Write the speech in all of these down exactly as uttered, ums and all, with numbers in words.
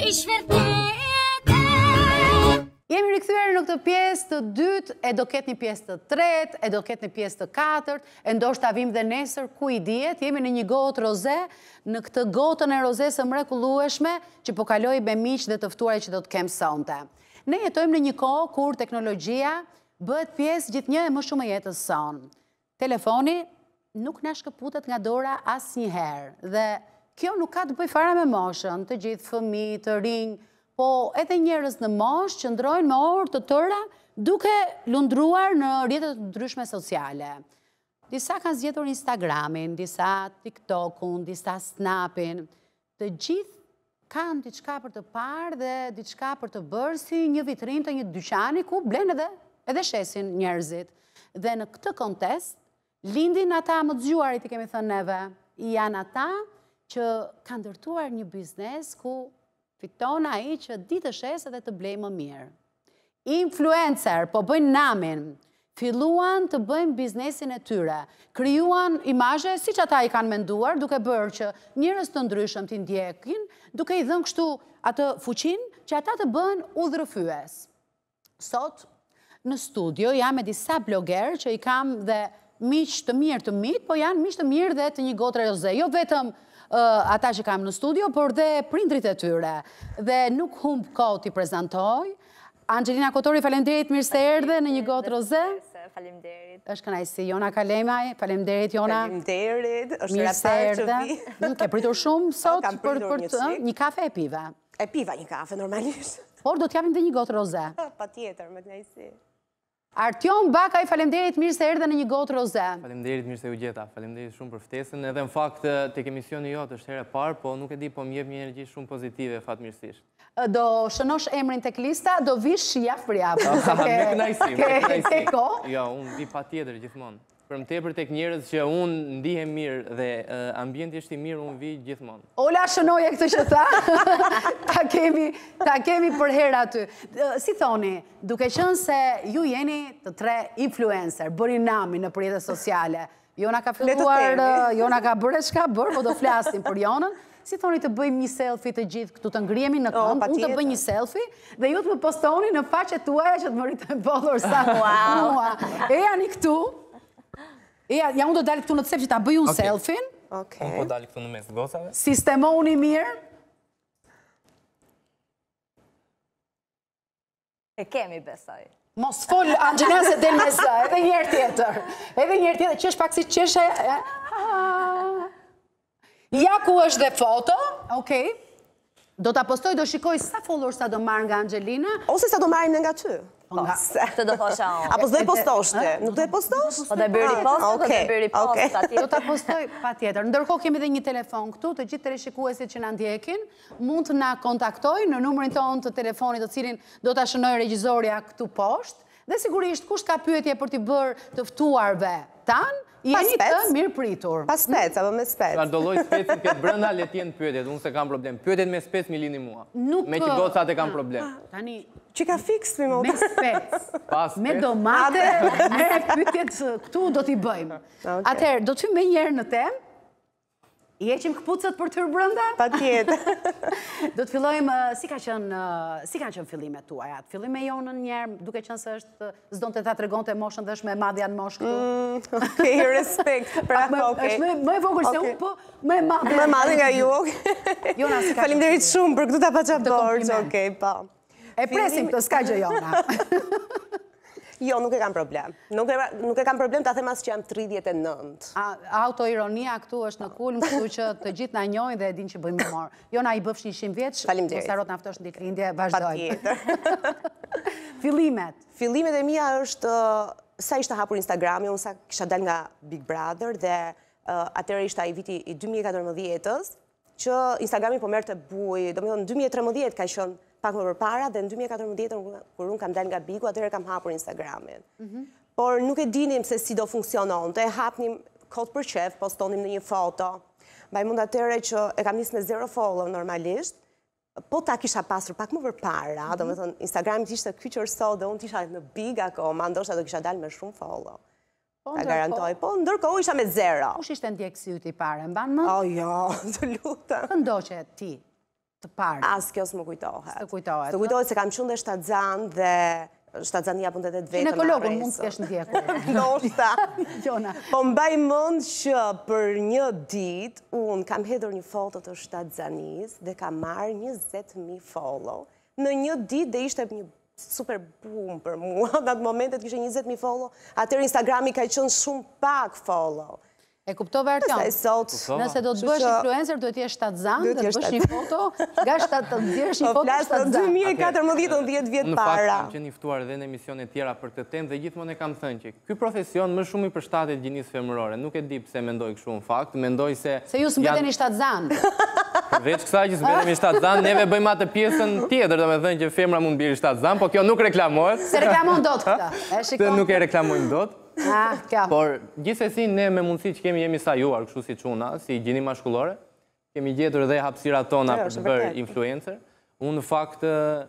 Jemi rikthyer në këtë pjesë të dytë, e do ketë një pjesë të tretë, e do ketë një pjesë të katërt, e ndoshta vim dhe nesër, ku i dihet, jemi në një gotë roze, në këtë gotën e rozes së mrekullueshme që po kaloj me miq dhe të ftuarit që do të kem sonte. Ne jetojmë në një kohë kur teknologjia bëhet pjesë gjithnjë e më shumë e jetës sonë. Telefoni nuk na shkëputet nga dora asnjëherë dhe kjo nuk ka të bëjë fare me moshën, të gjithë fëmijë, të rinj, po edhe njerëz në moshë që ndrojnë me orë të tëra duke lundruar në rrjetet të ndryshme sociale. Disa kanë zgjedhur Instagramin, disa TikTokun, disa Snapin. Të gjithë kanë diçka për të parë dhe diçka për të bërë, si një vitrinë të një dyqani ku blen edhe edhe shesin njerëzit. Dhe në këtë kontest lindin ata më të zgjuarit, i kemi thënë neve, janë ata që kanë ndërtuar një biznes ku fiton ai që ditë të shes edhe të blej më mirë. Influencer, po bëjnë namin, filluan të bëjnë biznesin e tyre, krijuan imazhe siç ata i kanë menduar, duke bërë që njerëz të ndryshëm t'i ndjekin, duke i dhënë kështu atë fuqinë që ata të bëhen udhërrëfyes. Sot në studio jam me disa blogerë që i kam dhe miq të mirë të mit, po janë miq të mirë dhe të një gotre roze. Jo vetëm ata që kam në studio, por dhe prindrit e tyre. Dhe nuk humb kohë t'i prezantoj. Angelina Kotori, faleminderit, mirë se erdhe në një gotë roze. Faleminderit. Është kënaqësi. Jona Kalemaj, faleminderit Jona. Faleminderit, është mirë se erdhe. Ke pritur shumë sot kam pritur për të një kafe e pive. E piva një kafe normalisht. Por do t'japim dhe një gotë roze. Patjetër, me kënaqësi. Artjon Bakaj, faleminderit, mirë se erdhe në një gotë roze. Faleminderit, mirë se u gjeta. Faleminderit shumë për ftesën. Edhe në fakt tek emisioni jote është herë e parë, po nuk e di, po më jep një energji shumë pozitive fatmirësisht. Do shënosh emrin tek lista, do vish javë për javë. Me kënaqësi, me kënaqësi. Ke Jo, unë vi patjetër gjithmonë. Për më tepër tek njerëz që unë ndihem mirë dhe ambienti është i mirë, unë vi gjithmonë. Ola shënoje këtë që tha, ta kemi, ta kemi për herë aty. Si thoni, duke qenë se ju jeni të tre influencer, bëri namin në rrjetet sociale, Jona ka filluar, Jona ka bërë çka bërë, po do flasim për Jonën. Si thoni të bëjmë një selfie të gjithë këtu, të ngrihemi në këmbë, unë të bëj një selfie dhe ju të më postoni në faqet tuaja që të më rritën followers sa mua. E jani këtu. Ja, unë do dalë këtu në të sepë që ta bëj unë selfie. Unë po dalë këtu në mes gocave. Sistemoni mirë. E kemi besoj. Mos fol, Angelina, se del me së, edhe njerë tjetër. Edhe njerë tjetër, qesh pak si qeshe. Ja ku është dhe foto. Okej. Do t'a postoj, do shikoj sa followers sa do marrë nga Angelina. Ose sa do marrim nga ty. Të do thosha unë. Apo s'do e postoshte? Nuk do e postosh? Po do e bëri post, do e bëri post atje. Do ta postoj patjetër. Ndërkohë kemi edhe një telefon këtu, të gjithë teleshikuesit që na ndjekin mund të na kontaktojnë në numrin tonë të telefonit, të cilin do ta shënoj regjisoria këtu poshtë. Dhe sigurisht kush ka pyetje për t'i bërë të ftuarve tan, jeni të mirë pritur. Pas spec, apo me spec? Ka do lloj speci këtë brenda le të jenë pyetjet, unë se kam problem. Pyetjet me spec mi lini mua. Me që gocat e kam problem. Tani që ka fix mi më. Me spec. Pas me domate, me pyetjet këtu do t'i bëjmë. Atëherë, do të hyjmë më njëherë në temë. I heqim këpucët për tyrë brenda? Patjetër. Do të fillojmë, si ka qenë, si kanë qenë fillimet tuaja? Fillim me Jonën njerë, duke qenë se është, s'don të ta tregonte moshën dhe është me madhja në moshë këtu. Okej, respekt. Pra, okej. Është më e vogël se unë, po më e madhe. Më e madhe nga ju. Jona, si ka qenë? Faleminderit shumë për këtë paçaportë. Okej, po. E presim këtë, s'ka gjë Jona. Jo, nuk e kam problem. Nuk e kam problem të them as që jam tridhjetë e nëntë. Autoironia këtu është në kulm, këtu që të gjithë na njohin dhe e din që bëjmë humor. Jona, i bëfsh një qind vjeç, faleminderit. Mos harro të na ftosh në ditëlindje, vazhdojmë. Patjetër. Fillimet. Fillimet e mia është sa ishte hapur Instagrami, unë sa kisha dal nga Big Brother dhe atëherë ishte ai viti i dy mijë e katërmbëdhjetës që Instagrami po merrte buj, domethënë në dy mijë e trembëdhjetë ka qenë pak më përpara dhe në dy mijë e katërmbëdhjetë kur unë kam dalë nga Bigu, atëherë kam hapur Instagramin. Por nuk e dinim se si do funksiononte, hapnim kot për qef, postonim në një foto. Mbaj mund atëherë që e kam nisë me zero follow normalisht, po ta kisha pasur pak më përpara, domethënë Instagrami ishte kyçur sot dhe unë isha në Big akoma, ndoshta do kisha dalë me shumë follow. Ta garantoj, po ndërkohë isha me zero. Kush ishte ndjekësi yt i parë, mban më? Oh jo, të lutem. Këndoqe ti? të parë? As kjo s'më kujtohet. S'të kujtohet. S'të kujtohet se kam qenë dhe shtatzan dhe shtatzania punë të vetëm. Ginekologun mund të kesh ndjekur. Ndoshta. Gjona. Po mbaj mend që për një ditë unë kam hedhur një foto të shtatzanis dhe kam marrë njëzet mijë follow. Në një ditë dhe ishte një super boom për mua. Në atë momentet kishe njëzet mijë follow, atëherë Instagrami ka qenë shumë pak follow. E kuptove Artjon? Nëse do të bësh influencer, do t'jesh shtatzan, do të bësh një foto, nga shtatë të ndjesh një foto shtatzan. dy mijë e katërmbëdhjetë, dhjetë vjetë para. Në fakt, kam qenë i ftuar edhe në emisione tjera për këtë temë dhe gjithmonë e kam thënë që ky profesion më shumë i përshtatet gjinisë femërore. Nuk e di pse mendoj kështu në fakt, mendoj se... Se ju s'mbeteni shtatzan. Veç kësaj që s'mbetemi shtatzan, neve bëjmë atë pjesën tjetër, domethënë që femra mund biri shtatzan, po kjo nuk reklamohet. Se reklamon dot këtë. Këtë nuk e reklamojmë dot. Ah, kjo. Por gjithsesi ne me mundësi që kemi jemi sajuar kështu si çuna, si gjini mashkullore, kemi gjetur dhe hapësirat tona për të bërë influencer. Unë në fakt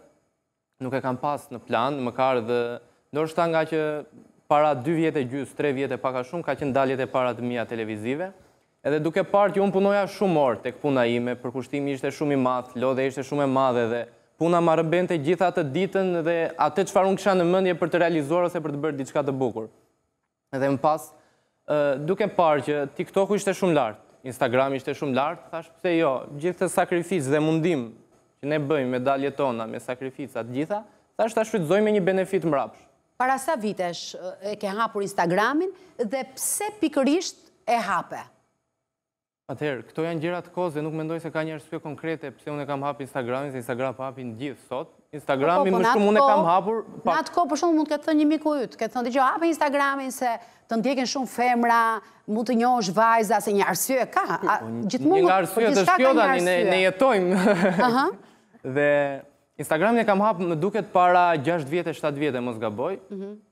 nuk e kam pas në plan, më ka ardhë ndoshta nga që para dy vjetë e gjys, tre vjetë e paka shumë, ka qenë daljet e para të mia televizive. Edhe duke parë që unë punoja shumë orë tek puna ime, përkushtimi ishte shumë i madh, lodha ishte shumë e madhe dhe puna ma rëmbente gjithë atë ditën dhe atë çfarë unë kisha në mendje për të realizuar ose për të bërë diçka të bukur. Edhe më pas, duke parë që TikToku ishte shumë lartë, Instagrami ishte shumë lartë, thash pse jo, gjithë të sakrificë dhe mundim që ne bëjmë me daljet tona, me sakrificat gjitha, thash ta shfrytëzojmë me një benefit mbrapsh. Para sa vitesh e ke hapur Instagramin dhe pse pikërisht e hape? Atëherë, këto janë gjëra të kohës dhe nuk mendoj se ka një arsye konkrete pse unë e kam hapur Instagramin, se Instagram pa hapin gjithë sot. Instagrami më shumë unë e kam hapur... Në atë kohë, për shumë, mund të ketë thënë një miku ytë, ketë thënë, dëgjoj, hape Instagramin se të ndjekin shumë femra, mund të njohësh vajza, se një arsye ka. Një nga arsye të shpjodani, ne jetojmë. Dhe Instagramin e kam hapur më duket para gjashtë vjetë, shtatë vjetë, mos gaboj.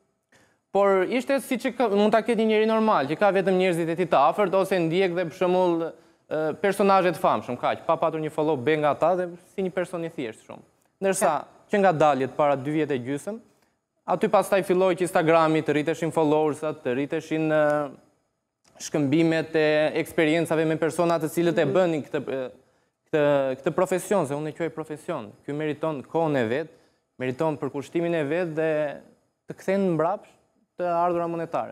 Por ishte si që mund ta ketë një njeri normal, që ka vetëm njerëzit e tij të afërt ose ndjek dhe për shembull personazhe të famshëm, kaq, pa patur një follow be nga ata dhe si një person i thjeshtë shumë. Ndërsa që nga daljet para dy vjetë e gjysmë, aty pastaj filloi që Instagrami të rriteshin followersat, të rriteshin shkëmbimet e eksperiencave me persona të cilët e bënin këtë këtë profesion, se unë e quaj profesion. Ky meriton kohën e vet, meriton përkushtimin e vet dhe të kthehen mbrapsht të ardhura monetare.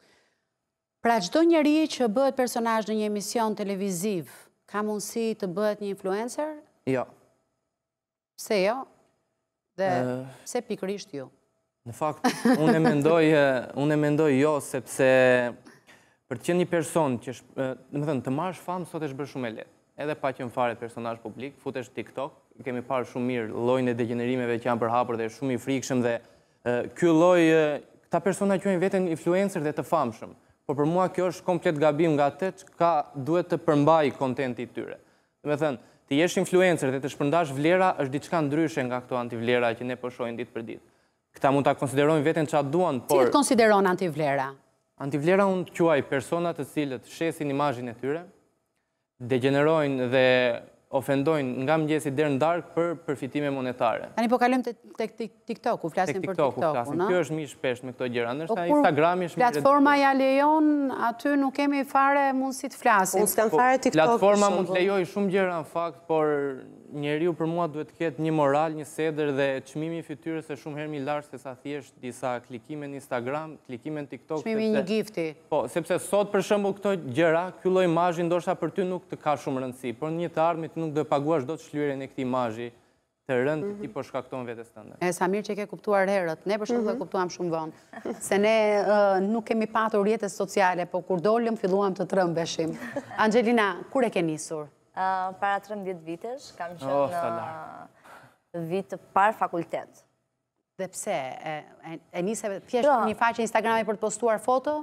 Pra çdo njeri që bëhet personazh në një emision televiziv, ka mundësi të bëhet një influencer? Jo. Pse jo? Dhe pse pikërisht ju? Në fakt, unë e mendoj, unë e mendoj jo, sepse për të qenë një person që, domethënë, të marrësh famë sot është bërë shumë e lehtë. Edhe pa qenë fare personazh publik, futesh TikTok, kemi parë shumë mirë llojin e degenerimeve që janë përhapur dhe shumë i frikshëm dhe ky lloj ta persona quajnë veten influencer dhe të famshëm. Por për mua kjo është komplet gabim nga atë që ka duhet të përmbaj kontenti i tyre. Domethënë, të jesh influencer dhe të shpërndash vlera është diçka ndryshe nga këto antivlera që ne po shohim ditë për ditë. Këta mund ta konsiderojnë veten çfarë duan, por Cilët konsideron antivlera? Antivlera unë quaj persona të cilët shesin imazhin e tyre, degenerojnë dhe ofendojnë nga mëngjesi deri në darkë për përfitime monetare. Tani po kalojmë tek TikTok, u flasim për TikTok-un, ë? Kjo është më i shpeshtë me këto gjëra, ndërsa Instagrami është më platforma ja lejon, aty nuk kemi fare mundësi të flasim. Unë s'kam fare TikTok. Platforma mund të lejojë shumë gjëra në fakt, por njeriu për mua duhet të ketë një moral, një sedër dhe çmimi i fytyrës është shumë herë më i lartë se sa thjesht disa klikime në Instagram, klikime në TikTok. Çmimi i një gifti. Po, sepse sot për shembull këto gjëra, ky lloj imazhi ndoshta për ty nuk të ka shumë rëndësi, por në një të ardhmit nuk do të paguash dot shlyerjen e këtij imazhi të rënd që ti po shkakton vetes tënde. E sa mirë që ke kuptuar herët. Ne për shembull e kuptuam shumë vonë. Se ne nuk kemi patur rrjetet sociale, po kur dolëm filluam të trembeshim. Angelina, kur e ke nisur? Para trembëdhjetë vitesh, kam qenë vit të parë fakultet. Dhe pse? E nise thjesht një faqe Instagrami për të postuar foto?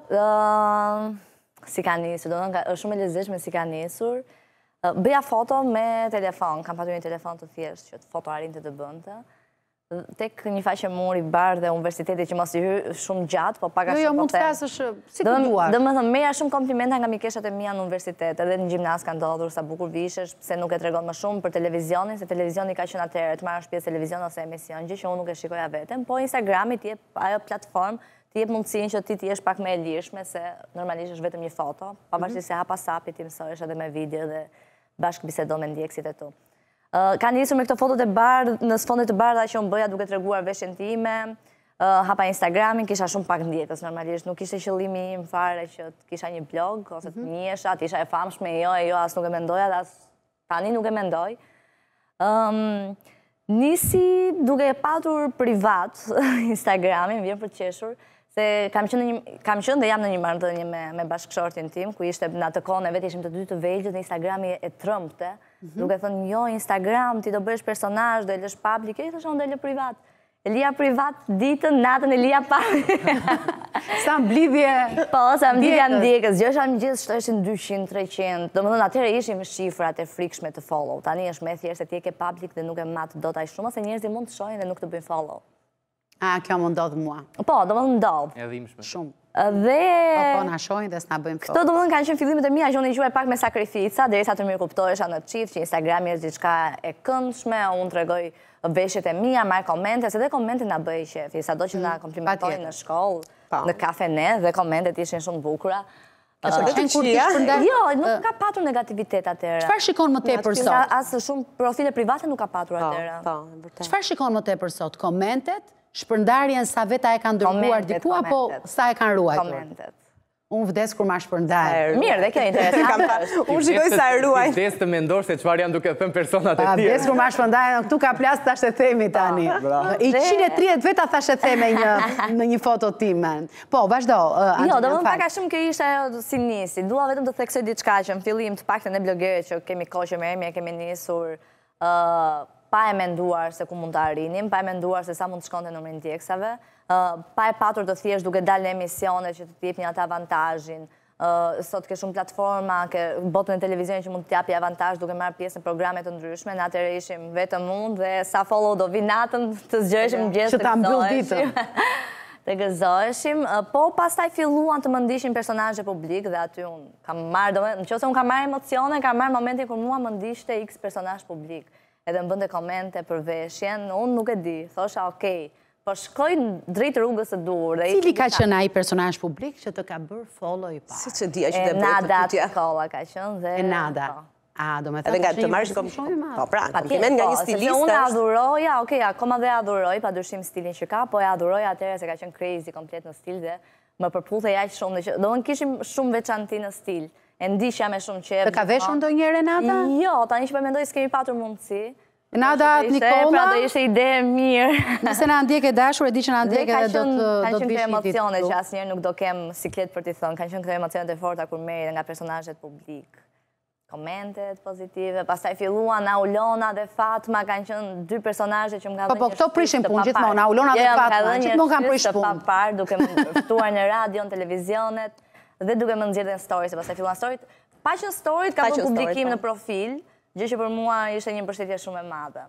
Si ka nisur, do të thonë është shumë e lezetshme si ka nisur. Bëja foto me telefon, kam patur një telefon të thjesht që të foto arrinte të bënte. Tek një faqe muri bardhë dhe universiteti që mos i hyr shumë gjatë, po pak a shumë po them. Jo, jo, mund të flasësh si të duar. Domethënë, merja shumë komplimenta nga mikeshat e mia në universitet, edhe në gjimnaz ka ndodhur sa bukur vishesh, pse nuk e tregon më shumë për televizionin, se televizioni ka qenë atëherë të marrësh pjesë televizion ose emision, gjë që unë nuk e shikoja veten, po Instagrami ti jep ajo platformë, ti jep mundësinë që ti të jesh pak më e lirshme se normalisht është vetëm një foto, pavarësisht se hapa sapi ti mësohesh edhe me video dhe bashkë bisedon me ndjekësit e tu. Ka njësur me këto fotot e bardhë, në sfondet të bardha që unë bëja duke të reguar veshjen time, hapa Instagramin, kisha shumë pak ndjekës, normalisht, nuk ishte qëllimi im fare që kisha një blog, ose të njësha, të isha e famshme, jo, e jo, as nuk e mendoja, dhe as tani nuk e mendoj. Nisi duke e patur privat Instagramin, vjen për qeshur, se kam qënë dhe jam në një marrëdhënie me bashkëshortin tim, ku ishte në atë kohën e vetë ishim të dy të vegjët, dhe Instagrami e trëmpte, duke thënë, jo, Instagram, ti do bësh personazh, do e lësh publik, e i thëshon dhe lë privat. E lija privat ditën, natën e lija publik. Sa mblidhje... Po, sa mblidhja ndjekës, gjësha më gjithë shtoheshin dyqind, treqind, do më dhënë atyre ishim shifrat e frikshme të follow, tani është me thjesht se ti e ke publik dhe nuk e matë do taj shumë, ose njerëzit mund të shohin dhe nuk të bëjnë follow. A, kjo më ndodhë mua. Po, do më dhënë ndodhë. Edhe imshme. Shumë. Dhe... Po, po, na shohin dhe s'na bëjmë follow. Këto do më dhënë kanë qenë fillimet e mia që unë i quaj pak me sakrifica, derisa të mirë kuptohesha në qift që Instagrami është diçka e këndshme, unë tregoj veshjet e mia, marr komente, se dhe komentet na bëj qefi, sado që na komplimentojnë në shkollë, në kafene, dhe komentet ishin shumë bukura. Jo, nuk ka patur negativitet atëra. Çfarë shikon më tepër sot? As shumë profile private nuk ka patur atëra. Çfarë shikon më tepër sot? Komentet, shpërndarjen sa veta e kanë dërguar diku apo sa e kanë ruajtur? Komentet. Unë vdes kur ma shpërndaj. Mirë, dhe kjo interesant. Unë shikoj sa e ruaj. Vdes të mendosh se çfarë janë duke thënë personat e tjerë. Vdes kur ma shpërndaj, këtu ka plas tash e themi tani. I njëqind e tridhjetë veta thash e theme në një foto time. Po, vazhdo. Jo, do më paka shumë kjo ishte ajo si nisi. Dua vetëm të theksoj diçka që në fillim të paktën e blogerit që kemi kohë që me emje kemi nisur pa e menduar se ku mund të arrinim, pa e menduar se sa mund të shkonte numrin e ndjeksave, pa e patur të thjesht duke dalë në emisione që të t'jepni ata avantazhin. Sot ke shumë platforma, ke botën e televizionit që mund të t'japi avantazh duke marrë pjesë në programe të ndryshme, në atëre ishim vetëm unë dhe sa follow do vi natën të zgjoheshim mëngjes që ta mbyll ditën. Të gëzoheshim, po pastaj filluan të më ndiqnin personazhe publik dhe aty unë kam marrë, nëse unë kam marrë emocione, kam marrë momentin kur mua më ndiqte X personazh publik. Edhe më bënde komente për veshjen, unë nuk e di, thosha okej, po shkoj drejt rrugës të dur. Cili ka qenë ai personazh publik që të ka bërë follow i parë? Si që dia që E të bërë Nada të tutja. Kolla ka qenë dhe... E Nada. A, do me Edhe nga të marrësh kom shumë i Po madh. pra, kompliment nga një stilist unë është. adhuroja, okej, akoma dhe adhuroj, pa dyshim stilin që ka, po e adhuroja atëherë se ka qenë crazy komplet në stil dhe më përputhej aq shumë, do në kishim shumë veçanti në stil. E ndiqja me shumë qejf. Të ka veshur ndonjëherë Nada? Jo, tani që po mendoj s'kemi patur mundësi. Nada Nikola? Pra do ishte ide e mirë. Nëse na ndjek e dashur, e di që na ndjek edhe do të do të vish një ditë. emocione që asnjëherë nuk do kem siklet për t'i thënë. Kanë qenë këto emocionet e forta kur merri nga personazhet publik. Komentet pozitive, pastaj filluan Aulona dhe Fatma, kanë qenë dy personazhe që më kanë dhënë. Po po, këto prishin punë gjithmonë, Aulona dhe Fatma, gjithmonë kanë prish punë. Të papar, duke më ftuar në radio, në televizionet dhe duke më nxjerrë në stories, pastaj filluan storyt. Pa që storyt ka bërë publikim në profil, gjë që për mua ishte një mbështetje shumë e madhe.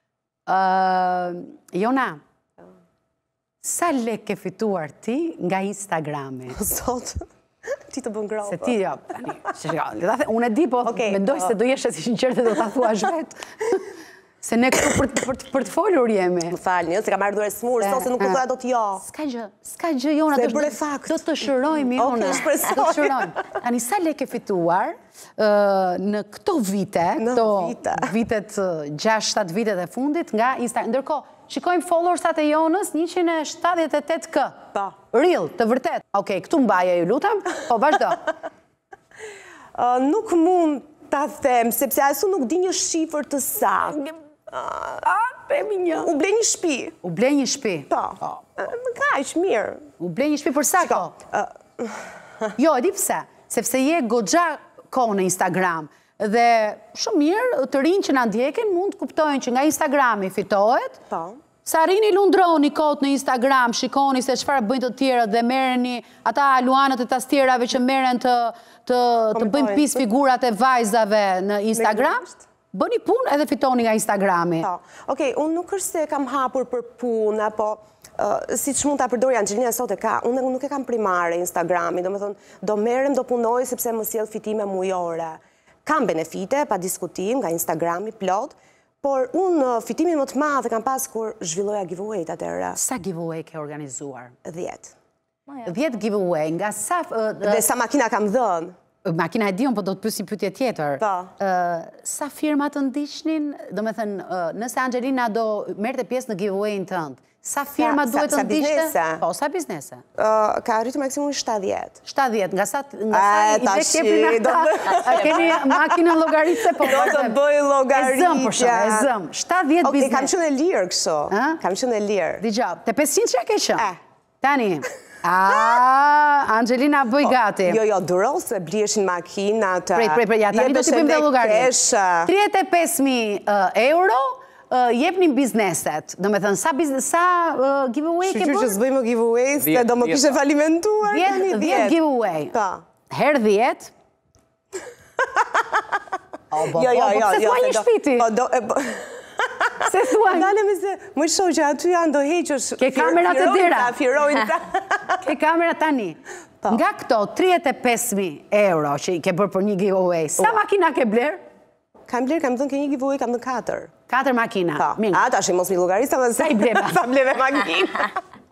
Jona, sa lek ke fituar ti nga Instagrami? Sot, ti të bën grapa. Se ti, jo, unë e di, po mendoj se do jeshe si sinqert dhe do t'a thua vetë. Se ne këtu për të folur jemi. Më falni, se kam ardhur e smurë, sot se nuk këtoja do t'jo. S'ka gjë, s'ka gjë, Jona, do të shërojmë, Jona. Do të shërojmë. Tani, sa lek e fituar në këto vite, këto vitet, gjashtë shtatë vitet e fundit nga Instagram. Ndërko, shikojmë followersat e Jonës, njëqind e shtatëdhjetë e tetë K. Pa. Real, të vërtet. Okej, këtu mbaje ju lutem, po vazhdo. Nuk mund ta them, sepse asu nuk di një shifër të saktë. A, temi një. U ble një shpi. U ble një shpi? Po. Më ka ishë mirë. U ble një shpi për sa ko? Jo, e di pse. Sepse je goxha ko në Instagram. Dhe shumë mirë, të rinë që në ndjekin mund të kuptojnë që nga Instagrami fitohet. Po. Sa rini lundroni kot në Instagram, shikoni se çfarë bëjnë të tjerët dhe merreni ata luanët e tastierave që merren të të bëjnë pis figurat e vajzave në Instagram. Bëni punë edhe fitoni nga Instagrami. Okej, unë nuk është se kam hapur për punë, apo si që mund të përdori Angelina sot e ka, unë nuk e kam primare Instagrami, do me thonë, do merrem, do punoj, sepse më sjell fitime mujore. Kam benefite, pa diskutim, nga Instagrami, plot, por unë fitimin më të madhe kam pas kur zhvilloja giveaway të atërë. Sa giveaway ke organizuar? Dhjetë. Dhjetë giveaway, nga sa... Dhe sa makina kam dhënë. Makina e dion, po do të pyesi pyetje tjetër. Po. Sa firma të ndiqnin, do me thënë, nëse Angelina do merrte pjesë në giveaway-in tënd, sa firma duhet të ndiqte? Po, sa biznese? Ka arritur maksimumi shtatëdhjetë. shtatëdhjetë, nga sa i dhe kepin ata, keni makinën llogaritse, po do të bëj llogaritje. E zëm, për shumë, e zëm. shtatëdhjetë biznese. Kam qenë e lirë kështu. Kam qenë e lirë. Dija, te pesëqind që ke qenë? Tani. A, Angelina bëj gati. Jo, jo, duro se blieshin makinat. Prej, prej, prej, ja, tani do t'i bëjmë dhe llogarit. tridhjetë e pesë mijë euro jepnin bizneset. Do me thënë, sa giveaway ke bërë? Shqyqyr që s'bëjmë giveaway, se do më kishe falimentuar. dhjetë giveaway. Herë dhjetë. Jo, jo, jo. Se s'ma një shpiti. Se thuaj. Dalemi se, më shoh që aty janë do heqësh. Ke kamerat e dira. Firojnë ta. Ke kamerat tani. Nga këto tridhjetë e pesë mijë euro që i ke bërë për një giveaway, sa makina ke bler? Kam bler, kam dhënë ke një giveaway, kam dhënë katër. Katër makina. A, ta shi mos mi llogarit sa më sa i bleva. Sa bleve makina.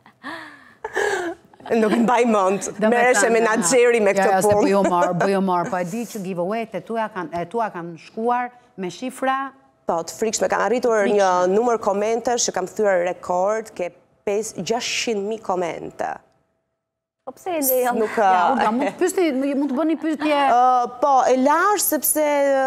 Nuk mbaj mend. Merreshe menaxheri me këtë punë. Jo, jo, se bëj bëj humor, po e di që giveaway-t e tua kanë e tua kanë shkuar me shifra. Po, të frikshme, kam arritur një numër komentesh që kam thyer rekord, ke gjashtëqind mijë komente. Po pse e lejon? Nuk ja, mund të pyesni, mund të bëni pyetje. Po, e lash sepse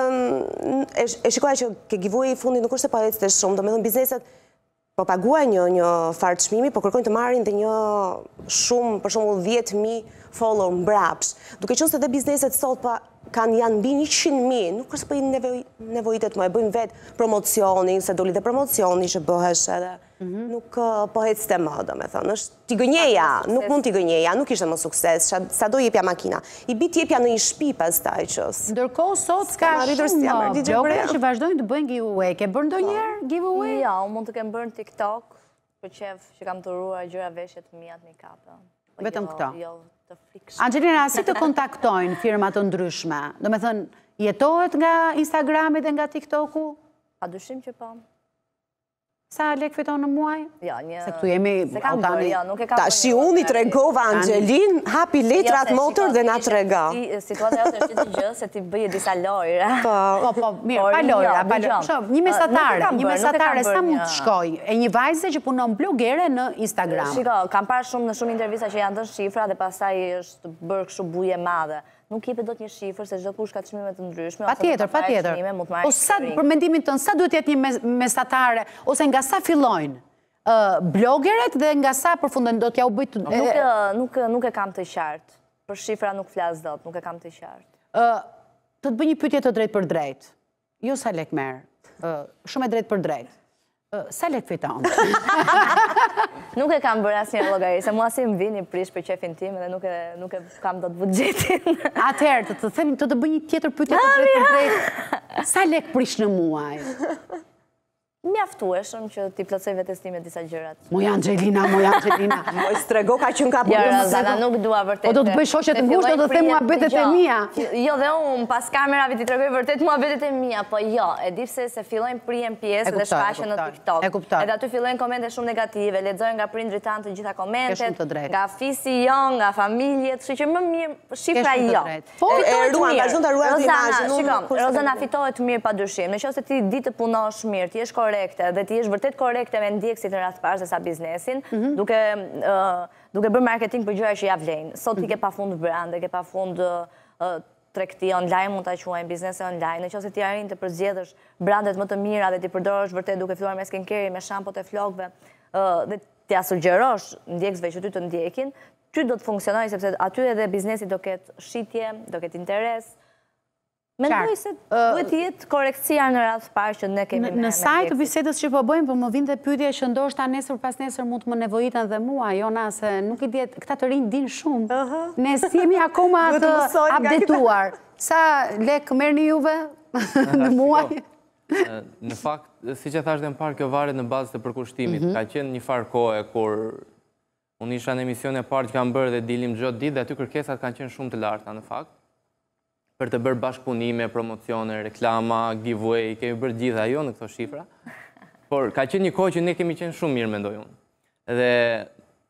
e shikoja që ke giveaway i fundit nuk është se pa ecte shumë, domethënë bizneset po paguajnë një një farë çmimi, po kërkojnë të marrin dhe një shumë, për shembull dhjetë mijë follower mbrapsh. Duke qenë se dhe bizneset sot pa kanë janë mbi njëqind mijë, nuk është po i nevojitet më, e bëjmë vetë promocionin, se doli dhe promocioni që bëhesh edhe, nuk po ecte më, do me thënë, është t'i gënjeja, nuk mund t'i gënjeja, nuk ishte më sukses, sa do jepja makina. I bit jepja në një shtëpi pastaj qës. Ndërkohë sot ka shumë blogere që vazhdojnë të bëjnë giveaway. Ke bërë ndonjëherë giveaway? Ja, unë mund të kem bërë në TikTok, për qef që kam të ruar gjëra veshje të mia të make-up. Vetëm këto. Angelina, si të kontaktojnë firmat të ndryshme? Do me thënë, jetohet nga Instagramit dhe nga TikToku? Pa dyshim që po. Sa lek fiton në muaj? Ja, një... Se këtu jemi... Se kam bërë, ja, nuk e kam bërë. Ta shi unë i tregova Angelin, hapi letrat motor dhe na trega. Situata jote është të gjë, se ti bëje disa lojra. Po, po, mirë, pa lojra, pa lojra. Një mesatare, një mesatare, sa mund të shkoj? E një vajze që punon blogere në Instagram. Shiko, kam parë shumë në shumë intervista që janë dënë shifra dhe pastaj është bërë kështu buje madhe. Nuk jepe do të një shifër, se çdo kush ka çmime të ndryshme. Pa tjetër, pa tjetër. O sa, për mendimin tënë, sa duhet jetë një mesatare, ose nga sa fillojnë blogeret dhe nga sa përfundojnë do t'ja u bëjt... Nuk e kam të qartë. Për shifra nuk flas dot, nuk e kam të qartë. Të të bëj një pyetje të drejt për drejt. Jo sa lek merë, shumë e drejt për drejt. Sa lek fiton? Nuk e kam bërë asnjë llogari, se mua si më vini prish për qefin tim dhe nuk e kam dot buxhetin. Atëherë, të të them, të të bëj një tjetër pyetje të drejtë për drejtë. Sa lek prish në muaj? Mjaftueshëm që ti plotësoj vetes time disa gjërat. Moj Angelina, moj Angelina. Moj strego ka qenë ka bërë. Jo, Zana, nuk dua vërtet. Po do të bëj shoqet ngushtë, do të them muhabetet e mia. Jo, dhe unë pas kamerave ti tregoj vërtet muhabetet e mia, po jo, e di pse se fillojnë prihen pjesë dhe shfaqen në TikTok. E kuptoj. Edhe aty fillojnë komente shumë negative, lexojnë nga prindrit tanë të gjitha komentet, nga nga fisi jo, nga familjet, kështu që më mirë shifra jo. Po, e ruan, vazhdon ta ruan imazhin. Shikoj, Rozana fitohet mirë padyshim. Nëse ti di të punosh mirë, ti je korrekte dhe ti je vërtet korrekte me ndjekësit në radh parë se sa biznesin, duke duke bërë marketing për gjëra që ja vlejnë. Sot ti ke pafund brande, ke pafund tregti online, mund ta quajmë biznese online. Nëse ti arrin të përzgjedhësh brandet më të mira dhe ti përdorosh vërtet duke filluar me skincare, me shampot e flokëve, dhe t'ia sugjerosh ndjekësve që ty të ndjekin, ty do të funksionojë sepse aty edhe biznesi do ketë shitje, do ketë interes. Mendoj se duhet të jetë korektësia në radh parë që ne kemi me në sajt të bisedës që po bëjmë, po më vinte pyetje që ndoshta nesër pas nesër mund të më nevojiten dhe mua, Jona, se nuk i diet, këta të rinj din shumë. Ne si jemi akoma të updateuar. Sa lek merrni juve në muaj? Në fakt, siç e thash edhe më parë, kjo varet në bazë të përkushtimit. Ka qenë një farë kohe kur unë isha në emision e parë që kam bërë dhe dilim çdo ditë dhe aty kërkesat kanë qenë shumë të larta në fakt. Për të bërë bashkëpunime, promocione, reklama, giveaway, kemi bërë gjitha jo në këto shifra. Por ka qenë një kohë që ne kemi qenë shumë mirë, mendoj unë. Dhe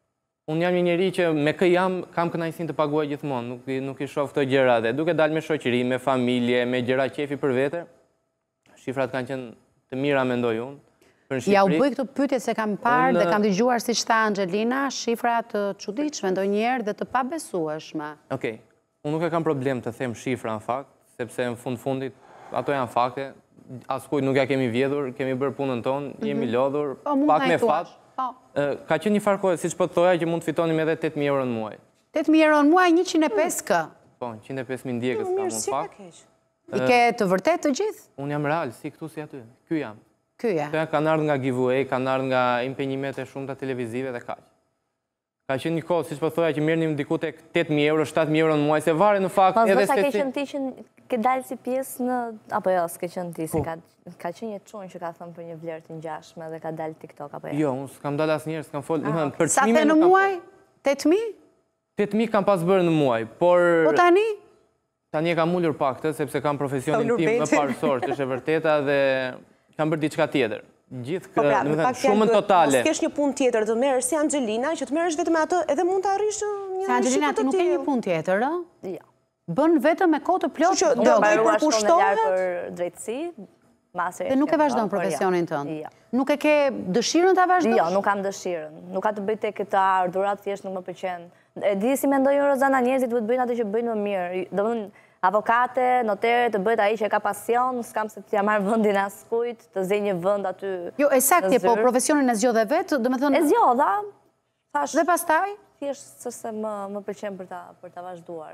Unë jam një njeri që me kë jam, kam kënaqësinë të paguaj gjithmonë, nuk, nuk i shoh këto gjëra dhe duke dalë me shoqëri, me familje, me gjëra qefi për vete, shifrat kanë qenë të mira mendoj unë. Ja u bëj këtu pyetje se kam parë dhe kam dëgjuar siç tha Anxhelina, shifra të çuditshme ndonjëherë dhe të pabesueshme. Okej. Unë nuk e kam problem të them shifra në fakt, sepse në fund fundit ato janë fakte, askujt nuk ja kemi vjedhur, kemi bërë punën tonë, jemi lodhur, pak me fat. Ka qenë një farë kohë, siç po thoja, që mund të fitonim edhe tetë mijë euro në muaj. tetë mijë euro në muaj, njëqind e pesë k. Po, njëqind e pesë mijë ndjekës kam në fakt. I ke të vërtet të gjithë? Unë jam real, si këtu si aty. Ky jam. Ky ja. Këto kanë ardhur nga giveaway, kanë ardhur nga impenjimete shumëta televizive dhe kaq. Ka qenë një kohë, siç po thoja, që merrnim diku tek tetë mijë euro, shtatë mijë euro në muaj, se varet në fakt edhe se sa ke qenë ti që ke dalë si pjesë në apo jo, s'ke qenë ti, se ka ka qenë një çun që ka thënë për një vlerë të ngjashme dhe ka dalë TikTok apo jo? Jo, unë s'kam dalë asnjëherë, s'kam fol, domethënë për Sa the në muaj? tetë mijë? tetë mijë kam pas bërë në muaj, por Po tani? Tani e kam ulur pak të, sepse kam profesionin tim më parësor, që është e vërteta dhe kam bërë diçka tjetër. Gjithë Po pra, këtë, me pak shumën totale. Mos kesh një punë tjetër të merresh si Anxhelina, që të merresh vetëm atë, edhe mund të arrish një Se Anxhelina, ti nuk ke një punë tjetër, ë? Jo. Bën vetëm me kohë të plotë. Që do bëj përkushtohet për drejtësi, masë. Dhe nuk e vazhdon profesionin tënd. Jo. Nuk e ke dëshirën ta vazhdosh? Jo, nuk kam dëshirën. Nuk ka të bëj tek këta ardhurat, thjesht nuk më pëlqen. E di si mendojnë Rozana, njerëzit duhet bëjnë atë që bëjnë më mirë. Domethënë avokate, notere, të bëjt ai që ka pasion, s'kam se t'ja marrë vëndin askujt, të zej një vënd aty. Jo, e sakti, po profesionin e zgjodhe vetë, do me thënë... E zgjodha. Dhe pastaj? Thjesht sëse më pëlqen për ta vazhduar.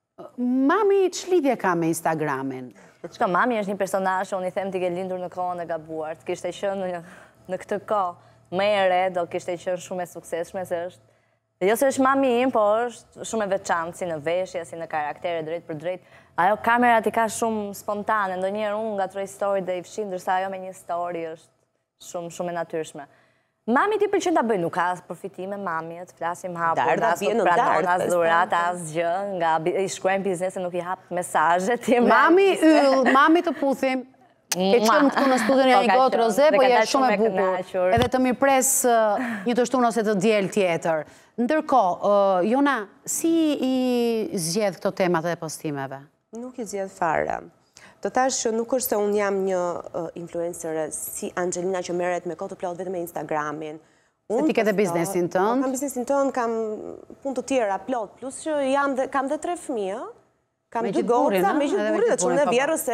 Mami, ç'lidhje ka me Instagramin? Shko, mami është një personazh, unë i them t'i ke lindur në kohën e gabuar, t'kishte qenë në këtë kohë më e re, do kishte qenë shumë e suksesshme, se është jo se është mami im, po është shumë e veçantë, si në veshje, si në karaktere, drejt për drejt. Ajo kamerat i ka shumë spontane, ndonjëherë unë ngatroj story dhe i fshin, ndërsa ajo me një story është shumë shumë e natyrshme. Mami ti pëlqen ta bëj, nuk ka përfitime mami, të flasim hapur, as nuk pranon as dhurat, as gjë, nga i shkruajmë biznese, nuk i hap mesazhet. Mami yll, mami të puthim. E qëmë këtu në studion e një gotë roze, po je shumë e bukur. Edhe të mirëpres një të shtunë ose të djel tjetër. Ndërko, Jona, si i zgjedh këto temat dhe postimeve? Nuk i zgjedh fare. Të thash që nuk është se unë jam një influencer si Anxhelina që merret me kohë të plotë vetëm me Instagramin. Se ti ke dhe biznesin tënd? Kam biznesin tënd, kam punë të tjera plot, plus që kam dhe tre fëmijë. Kam dy goca, me gjithë burin, dhe që në vjerë se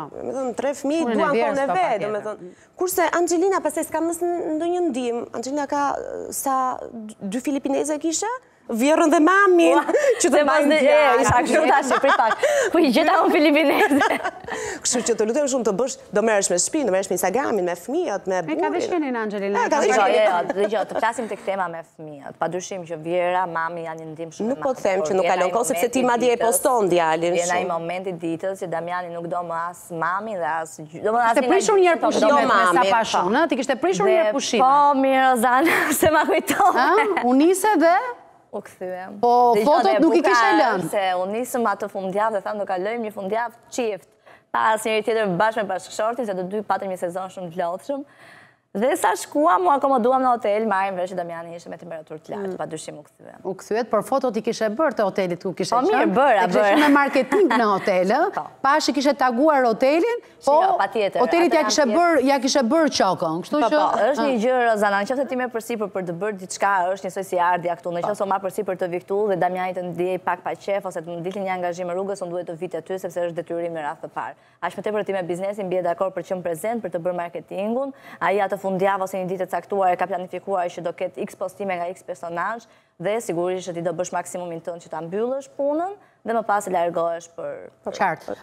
tre fëmijë duan kohën e vetë. Kurse Anxhelina, pastaj s'kam nësë ndonjë ndim, Anxhelina ka sa dy filipineze kisha, vjerën dhe mamin, që të bajnë djarë. Isha kështu ta Shqipëri pak, ku i gjeta unë filipineze. Kështu që të lutem shumë të bësh, do merresh me shtëpinë, do merresh me Instagramin, me fëmijët, me burin. E ka dhe shenin, Anxhelina. Ka dhe shenin. Dhe gjë, të flasim tek tema me fëmijët. Padyshim që Vjera, mami janë një ndim shumë. Nuk po të them që nuk kalon kohë, sepse ti madje e poston djalin shumë. Vjen ai momenti ditës që Damiani nuk do më as mami dhe as Të prishur një herë pushimet me sa pa shumë, ti kishte prishur një herë pushimet. Po, mirë Rozana, se ma kujtove. U nise dhe u kthyem. Po, fotot nuk i kishe lënë. Se u nisëm atë fundjavë dhe thamë do kalojmë një fundjavë qift. Pas njëri tjetër bashkë me bashkëshortin, se të dy patëm një sezon shumë të lodhshëm. Dhe sa shkuam, u akomoduam në hotel, marrim vesh që Damiani ishte me temperaturë të lartë, padyshim u kthyem. U kthyet, por fotot i kishe bërë të hotelit ku kishe qenë. Po mirë, bëra, bëra. Kishe me marketing në hotel, pash i kishe taguar hotelin, po hotelit ja kishe bërë, ja kishe bërë qokën. Kështu që është një gjë, Rozana, nëse ti më përsipër për të bërë diçka, është njësoj si ardhja këtu, nëse ma përsipër të vi këtu dhe Damiani të ndjej pak pa qef ose të më dilin një angazhim rrugës, unë duhet të vite aty sepse është detyrim në radhë të parë. Aq më tepër ti me biznesin bie dakord për të qenë prezent, për të bërë marketingun, ai atë fundjavë ose një ditë të caktuar e ka planifikuar që do ketë x postime nga x personazh dhe sigurisht që ti do bësh maksimumin tënd që ta mbyllësh punën dhe më pas e largohesh për qartë.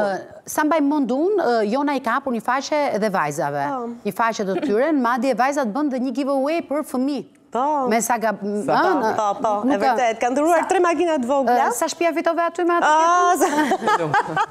Sa mbaj mend unë, Jona i ka hapur një faqe edhe vajzave. Një faqe të tyre, madje vajzat bën dhe një giveaway për fëmijë. Po. Me sa ga... Po, po, e vërtet, kanë dhuruar tre makina të vogla. Sa shtëpia fitove aty me atë?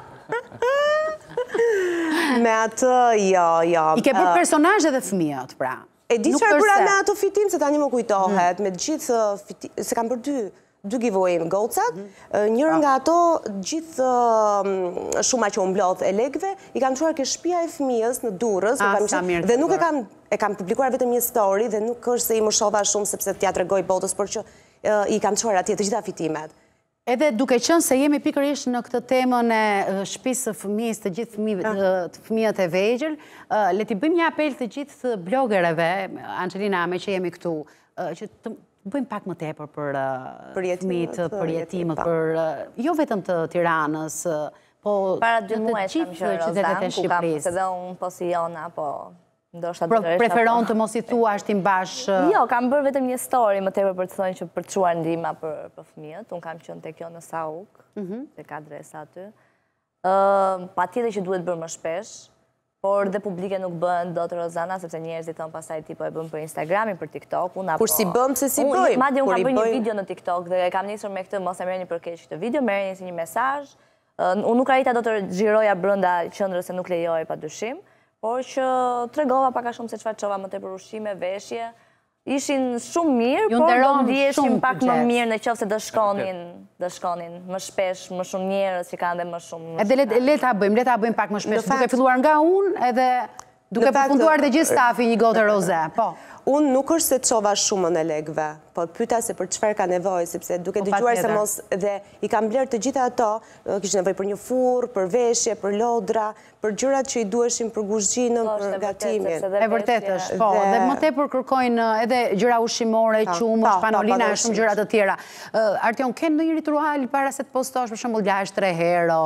Me atë, jo, jo. I ke bërë personazhe dhe fëmijët, pra. E di çfarë bëra me ato fitim, se tani më kujtohet, me gjithë fitim, se kam bërë dy, dy giveaway me gocat, njërë nga ato gjithë shuma që unë mblodh e lekëve, i kam çuar ke shtëpia e fëmijës në Durrës, dhe nuk e kam e kam publikuar vetëm një story dhe nuk është se i më shova shumë sepse t'ja tregoj botës, por që i kam çuar atje të gjitha fitimet. Edhe duke qënë se jemi pikërisht në këtë temën e shtëpisë së fëmijës, të gjithë fëmijët e vegjël, le t'i bëjmë një apel të gjithë blogereve, Angelina, me që jemi këtu, që të bëjmë pak më tepër për fëmijët, për jetimet, për jo vetëm të Tiranës, po të gjithë qytetet e Shqipërisë. Edhe unë po si jona, po... Preferon të mos i thua është imbash... Jo, kam bërë vetëm një story më tepër për të thonë që për të quar ndihma për fëmijët. Unë kam qenë te kjo në Sauk, se ka adresa aty. Patjetër që duhet bërë më shpesh, por dhe publike nuk bëhen dot Rozana, sepse njerëzit thonë pastaj tipo e bën për Instagramin, për TikTok. Kur si bëm, se si bëjmë. Madje unë kam bërë një video në TikTok dhe kam nisur me këtë, mos e merrni për keq këtë video, merrni si një mesazh. Unë nuk arrita do të xhiroja brenda qendrës se nuk lejoj padyshim. Por që tregova pak a shumë se çfarë çova më tepër ushqime, veshje, ishin shumë mirë, por do ndiheshin pak më mirë në qoftë se do shkonin, do shkonin më shpesh, më shumë njerëz që kanë dhe më shumë. Edhe le ta bëjmë, le ta bëjmë pak më shpesh, duke filluar nga unë, edhe duke përfunduar dhe gjithë stafi një gotë roze, po. Unë nuk është se të qova shumën e legve, po pyta se për qëfar ka nevoj, sepse duke dëgjuar se mos dhe i kam blerë të gjitha ato, kishë nevoj për një furë, për veshje, për lodra, për gjërat që i duheshin për guzhinën, për gatimin. E vërtet është, po, dhe më tepër kërkojnë edhe gjëra ushqimore, qumësh, panolina, e shumë gjërat të tjera. Artion, kenë në një ritual para se të postosh, për shembull lahesh tre herë,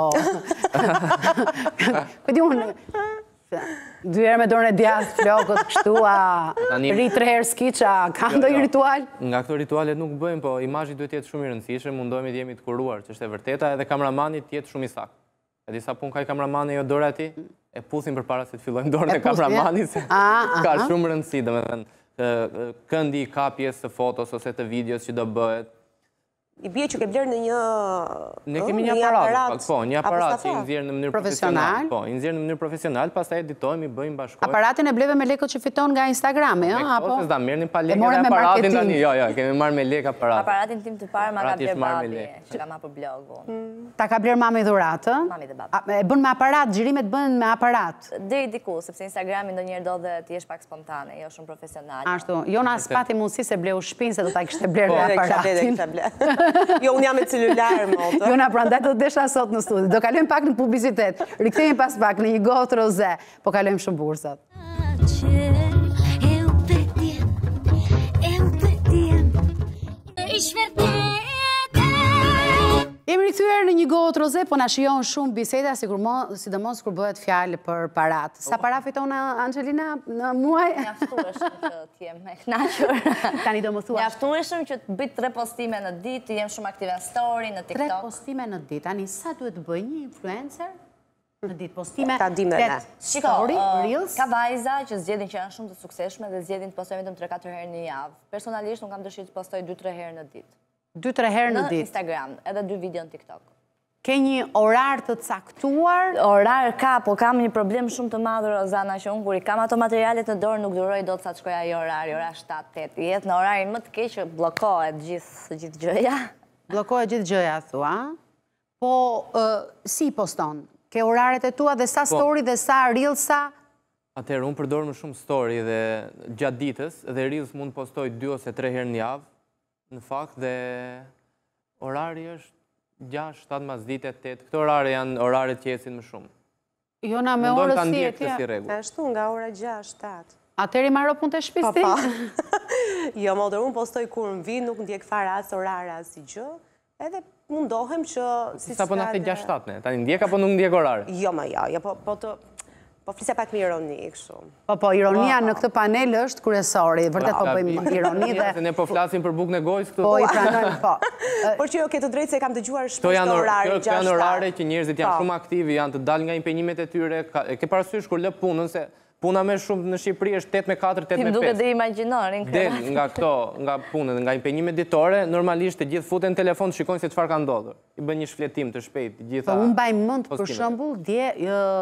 këti unë, dy herë me dorën e djathtë, flokët, kështu, ri tre herë skiqa, ka ndonjë ritual? Nga këto ritualet nuk bëjmë, po imazhi duhet jetë shumë i rëndësishëm, mundohemi të jemi të kuruar, që është e vërteta, edhe kameramanit të jetë shumë i saktë. E disa punë ka i kameramanit jo dorë ati, e puthim përpara se të fillojmë dorën e kameramanit, se ka shumë rëndësi, domethënë, këndi ka pjesë të fotos ose të videos që do bëhet. I bie që ke blerë në një... Ne kemi një aparat, po, një aparat që i nxjerr në mënyrë profesional. Po, i nxjerr në mënyrë profesional, pastaj editojmë, i bëjmë bashkojmë. Aparatin e bleve me lekët që fiton nga Instagrami, ëh, apo? Me këto, merrni pa lekë dhe aparatin tani. Jo, jo, kemi marrë me lekë aparatin. Aparatin tim të parë ma ka blerë babi, që ka marrë për blogun. Ta ka blerë mami dhuratë? Mami dhe babi. E bën me aparat, xhirimet bën me aparat? Deri diku, sepse Instagrami ndonjëherë do dhe të jesh pak spontane, jo shumë profesionale. Ashtu, Jona s'pati mundësi se bleu shtëpinë se do ta kishte blerë me aparatin. Jo, unë jam me celular, moto. Jona, prandaj do të desha sot në studi. Do kalojmë pak në publicitet. Rikthehemi pas pak në një gotë roze, po kalojmë shumë bursat. Jemi rikthyer në një gotë roze, po na shijon shumë biseda, sidomos kur bëhet fjalë për parat. Sa para fiton Angelina në muaj? Mjaftueshëm që të jem e kënaqur. Tani do më thuash. Mjaftueshëm që të bëj tre postime në ditë, të jem shumë aktive në story, në TikTok. Tre postime në ditë. Tani sa duhet të bëj një influencer në ditë postime? Ta dim dhe ne. Story, reels. Ka vajza që zgjedhin që janë shumë të suksesshme dhe zgjedhin të postojnë vetëm tre katër herë në javë. Personalisht unë kam dëshirë të postoj dy tre herë në ditë. dy tre herë në ditë. Në Instagram, edhe dy video në TikTok. Ke një orar të caktuar? Orar ka, po kam një problem shumë të madhë, Rozana, që unë kur i kam ato materialet në dorë nuk duroj do të sa të shkoja i orari, ora shtatë tetë. Jetë në orarin më të keq që blokohet gjithë gjëja. Blokohet gjithë gjëja, thua? Po, si poston? Ke oraret e tua dhe sa story dhe sa reelsa? Atëherë, unë përdor më shumë story dhe gjatë ditës dhe reels mund postoj dy ose tre herë në javë. Në fakt dhe orari është gjashtë, shtatë mas dite, tetë. Këto orare janë orare që ecin më shumë. Jona me orës si e tja? Ashtu nga ora gjashtë, shtatë. Atëri marro punë të shtëpisë ti? Jo, më dorë, unë postoj kur në vi, nuk ndjek fare as orare as si gjë, edhe mundohem që... Sa po në the gjashtë shtatë ne? Tani ndjek apo nuk ndjek orare? Jo, ma ja, ja, po të... Po flisja pak me ironi, shumë. Po, po, ironia në këtë panel është kryesori. Vërtet po bëjmë ironi dhe... Ne po flasim për bukë në gojës këtu. Po, i pranojmë, po. Por që jo, ke të drejtë se kam të gjuar shpesh të orari, gjashtë. Kjo janë orare që njerëzit janë shumë aktivi, janë të dalë nga impenjimet e tyre. Ke parasysh kur lë punën, se puna me shumë në Shqipëri është tetë me katër, tetë me pesë. Tim duke dhe imagjinorin. Del nga këto, nga punën, nga impenjimet ditore, normalisht të gjithë futen telefon, shikojnë se çfarë ka ndodhur. I bën një shfletim të shpejtë, gjitha. Po, unë mbaj mend për shembull, dje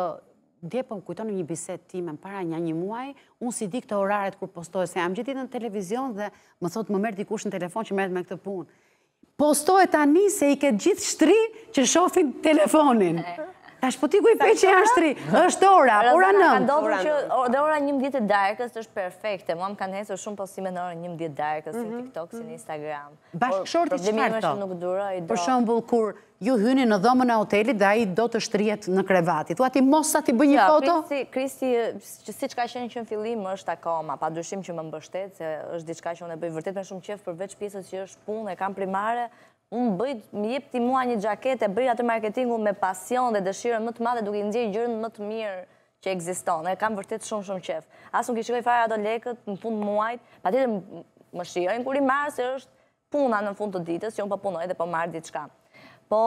Dje po më kujton një bisedë time para një një muaj, unë si di këto oraret kur postoj, se jam gjithë ditën në televizion dhe më thotë më merr dikush në telefon që merret me këtë punë. Postoj tani se i ke gjithë shtri që shohin telefonin. Tash po ti ku i pe që janë shtri, është ora, ora nëntë. Dhe ora njëmbëdhjetë e darkës është perfekte. Mua më kanë hecur shumë postime në orën njëmbëdhjetë darkës, si në TikTok, si në Instagram. Bashkëshorti çfarë thot? Nuk duroj. Për shembull kur ju hyni në dhomën e hotelit dhe ai do të shtrihet në krevati. Thua ti mos sa ti bëj një foto? Kristi, siç ka qenë që në fillim është akoma, padyshim që më mbështet se është diçka që unë e bëj vërtet me shumë qejf përveç pjesës që është punë, e kam primare. Unë bëj, më jep ti mua një xhaketë, bëj atë marketingun me pasion dhe dëshirën më të madhe duke nxjerrë gjërat më të mirë që ekziston. E kam vërtet shumë shumë qejf. As nuk i shikoj fare ato lekët në fund muajit, patjetër më shijojnë kur i marr se është puna në fund të ditës, që unë po punoj dhe po marr diçka. Po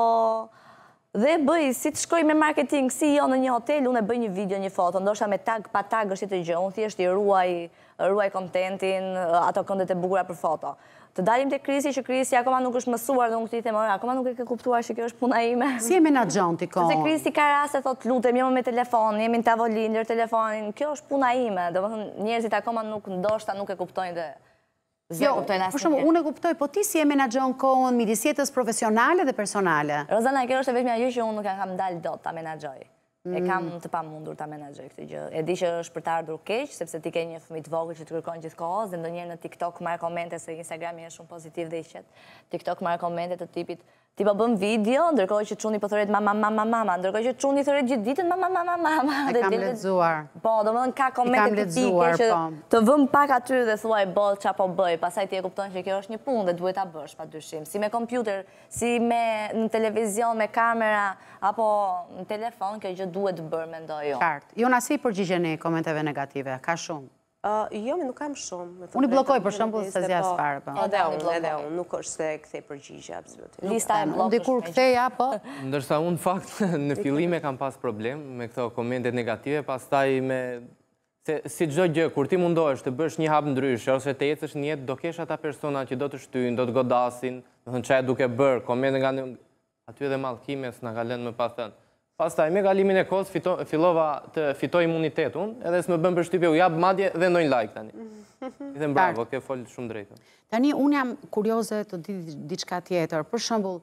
dhe bëj, si të shkoj me marketing, si jo në një hotel, unë e bëj një video, një foto, ndoshta me tag, pa tag është të gjë, unë thjesht i ruaj, ruaj kontentin, ato këndet e bukura për foto. Të dalim te Krisi, që Krisi akoma nuk është mësuar dhe unë këti them, akoma nuk e ke kuptuar që kjo është puna ime. Si e menaxhon ti kohën? Se Krisi ka raste thot lutem, jemi me telefon, jemi në tavolinë, ndër telefonin, kjo është puna ime, domethënë njerëzit akoma nuk ndoshta nuk e kuptojnë dhe Jo, për shumë, unë e kuptoj, po ti si e menaxhon kohën midis jetës profesionale dhe personale? Rozana, kjo është e vetmja gjë që unë nuk e kam dalë dot ta menaxhoj. E kam të pamundur ta menaxhoj këtë gjë. E di që është për të ardhur keq, sepse ti ke një fëmijë të vogël që të kërkon gjithkohës dhe ndonjëherë në TikTok marr komente se Instagrami është shumë pozitiv dhe i qet. TikTok marr komente të tipit ti po bën video, ndërkohë që çuni po thoret mama mama mama, ndërkohë që çuni thoret gjithë ditën mama mama mama. E kam lexuar. Po, domethënë ka komente tipike që të vëm pak aty dhe thuaj bo çfarë po bëj, pastaj ti e kupton që kjo është një punë dhe duhet ta bësh padyshim. Si me kompjuter, si me në televizion me kamera apo në telefon, kjo gjë duhet të bërë mendoj unë. Qartë. Jona si përgjigjeni komenteve negative? Ka shumë. Jo, me nuk kam shumë. Unë i blokoj për shembull se zjas fare. Edhe unë, edhe unë, nuk është se kthej përgjigje absolutisht. Lista e bllokës. Dikur ktheja po. Ndërsa unë fakt në fillim e kam pas problem me këto komente negative, pastaj me se si çdo gjë kur ti mundohesh të bësh një hap ndryshe ose të ecësh në jetë, do kesh ata persona që do të shtyjnë, do të godasin, do të thonë çfarë duke bër, komente nga aty edhe mallkime s'na ka lënë më pa thënë. Pastaj me kalimin e kohës fillova të fitoj imunitet unë, edhe s'më bën përshtypje u jap madje dhe ndonjë like tani. I them bravo, ke fol shumë drejtë. Tani unë jam kurioze të di diçka tjetër. Për shembull,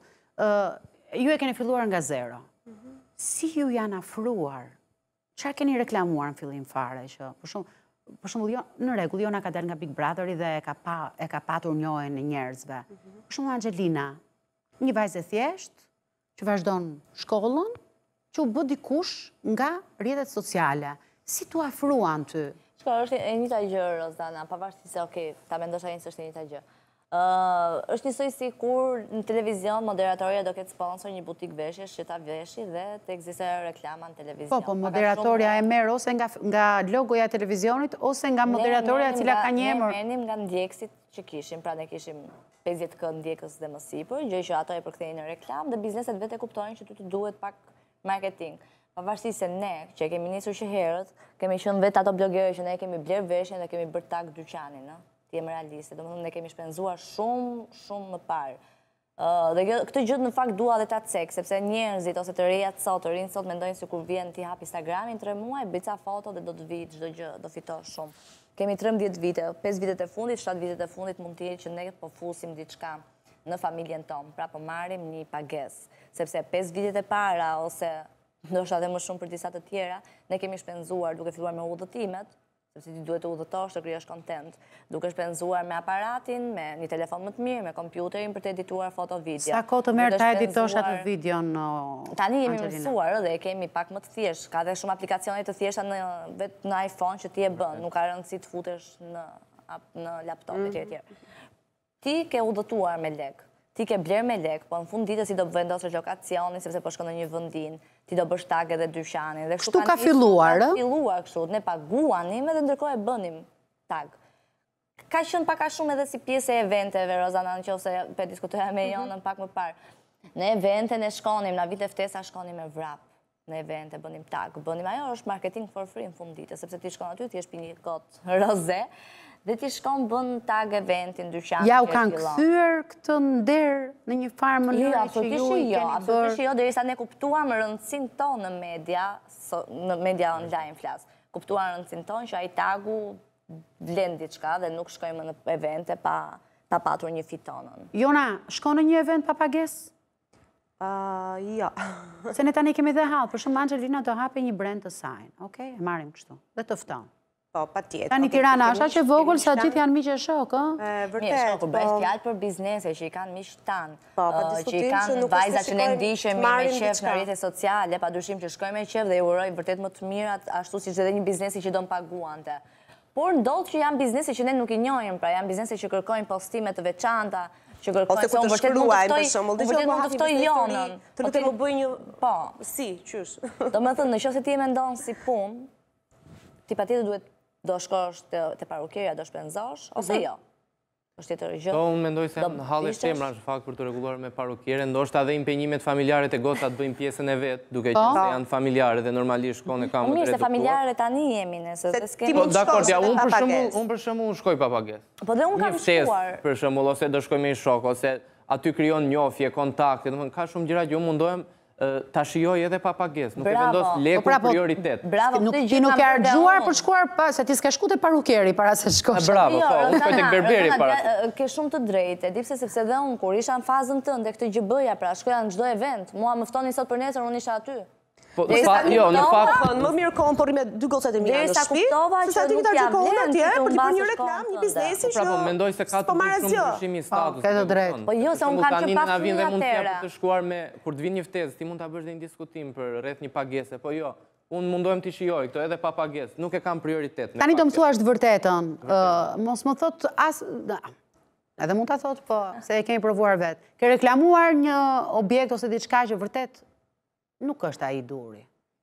ju e keni filluar nga zero. Si ju janë afruar? Çfarë keni reklamuar në fillim fare që për shembull, për shembull jo në rregull, Jona ka dalë nga Big Brotheri dhe e ka pa e ka patur njohjen e njerëzve. Për shembull Angelina, një vajzë e thjeshtë që vazhdon shkollën, që u bë dikush nga rrjetet sociale. Si tu afruan ty? Shko, është e njëjta gjë, Rozana, pavarësisht se, okay, ta mendosh ai se është e njëjta gjë. Është njësoj si kur në televizion moderatorja do ketë sponsor një butik veshjesh që ta veshi dhe të ekzistojë reklama në televizion. Po, po, moderatorja e merr ose nga logoja e televizionit ose nga moderatorja e cila ka një emër. Ne merrnim nga ndjekësit që kishim, pra ne kishim pesëdhjetë kënd ndjekës dhe më sipër, gjë që ato e përkthejnë në reklam dhe bizneset vetë kuptojnë që ty të duhet pak marketing. Pavarësisht se ne, që kemi nisur që herët, kemi qenë vetë ato blogerë që ne kemi bler veshjen dhe kemi bërë tag dyqanin, ë? Ti jemi realiste, domethënë ne kemi shpenzuar shumë, shumë më parë. Dhe këtë gjë në fakt dua edhe ta cek, sepse njerëzit ose të rejat sot, të rinjt sot mendojnë sikur vjen ti hap Instagramin tre muaj, bëj ca foto dhe do të vi çdo gjë, do fitosh shumë. Kemi trembëdhjetë vite, pesë vitet e fundit, shtatë vitet e fundit mund të jetë që ne po fusim diçka në familjen tonë, pra po marrim një pagesë, sepse pesë vitet e para ose ndoshta edhe më shumë për disa të tjera, ne kemi shpenzuar duke filluar me udhëtimet, sepse ti duhet të udhëtosh të krijosh kontent, duke shpenzuar me aparatin, me një telefon më të mirë, me kompjuterin për të edituar foto video. Sa kohë të merr ta editosh atë videon? Tani jemi mësuar dhe kemi pak më të thjeshtë, ka dhe shumë aplikacione të thjeshta në vetë në iPhone që ti e bën, nuk ka rëndësi të futesh në në laptop etj etj. Ti ke udhëtuar me lek, ti ke bler me lek, po në fund ditës ti do vendosësh lokacionin sepse po shkon në një vendin, ti do bësh tag edhe dyqanin. Dhe kështu ka filluar, ë? Ka filluar kështu, ne paguanim edhe ndërkohë e bënim tag. Ka qenë pak a shumë edhe si pjesë e eventeve, Rozana, nëse pe diskutoja me Jonën pak më parë. Në evente ne shkonim, na vite ftesa shkonim me vrap. Në evente bënim tag, bënim ajo është marketing for free në fund ditës, sepse ti shkon aty, ti je pi një kot roze. Dhe ti shkon bën tag eventin, dyqanin. Ja u kanë kthyer këtë nder në një farë mënyrë që ju i keni bërë. Absolutisht jo, derisa ne kuptuam rëndësinë tonë në media, në media online flas. Kuptuam rëndësinë tonë që ai tagu vlen diçka dhe nuk shkojmë në evente pa pa patur një fitonën. Jona, shkon në një event pa pagesë? Ja. Se ne tani kemi dhe hallë, për shumë Angelina do hape një brand të sajnë, okej? E marim kështu, dhe tëfton. Po, pa tjetë. Tani Tirana, është që vogël sa gjithë janë miqë e shokë, ë? Vërtet, po bëjt fjallë për biznese, që i kanë miqë tanë, që i kanë nuk vajza është që ne shikojmë ndishemi me marrin qef diçka. në rrjetet sociale, pa dushim që shkoj me qef dhe i uroj vërtet më të mirat, ashtu si që dhe një biznesi që do më paguante. Por ndodhë që janë biznese që ne nuk i njohim, pra janë biznese që kërkojnë postime të veçanta, që kërkojnë se unë vërtet mund të ftoj, unë vërtet mund të ftoj jonën. Të lutem më bëj një... Po. Si, qysh? Do me thënë, në qoftë se ti e mendon si punë, ti patjetër duhet do shkosh të parukirja, do shpenzosh, ose jo? është tjetër gjë. Po, unë mendoj se në halë e shtemra është fakt për të reguluar me parukire, ndoshta dhe impenjimet familjare të gocat bëjmë pjesën e vetë, duke që se janë familjare dhe normalisht shkone ka më të reduktuar. Mirë, se familjare tani jemi nëse dhe s'kemi... Po, dakord, ja, unë për shembull unë shkoj pa pagesë. Po dhe unë kam shkuar. Për shembull, ose do shkoj me një shok, ose aty krijon njohje, kontakte, domethënë ka shumë gjëra që unë mundohem ta shijoj edhe pa pagesë, nuk e vendos lekun prioritet. Bravo, ti nuk e argjuar për shkuar, se ti s'ka shku te parukeri para se shkosh. Bravo, po, unë shkoj tek berberi para. Ke shumë të drejtë, e di pse sepse dhe unë kur isha në fazën tënde këtë gjë bëja, pra shkoja në çdo event, mua më ftonin sot për nesër, unë isha aty. Jo, në fakt... Më mirë kohën por me dy gocat e mija në shpi, se sa ti ta gjëkohën atje, për të bërë një reklam, një biznesi që... Pra po, mendoj se ka të bërë shumë përshimi status. Këtë drejt. Po jo, se unë kam që pas një atërë. Të shkuar me, kur të vinë një ftesë, ti mund të bësh dhe një diskutim për rreth një pagese, po jo, unë mundohem të shijoj këto edhe pa pagesë, nuk e kam prioritet. Tani do më thua është vërtetën, mos më thot as... Edhe mund të thot, po, se e kemi provuar vetë. Ke reklamuar një objekt ose diçka që vërtet nuk është ai duri.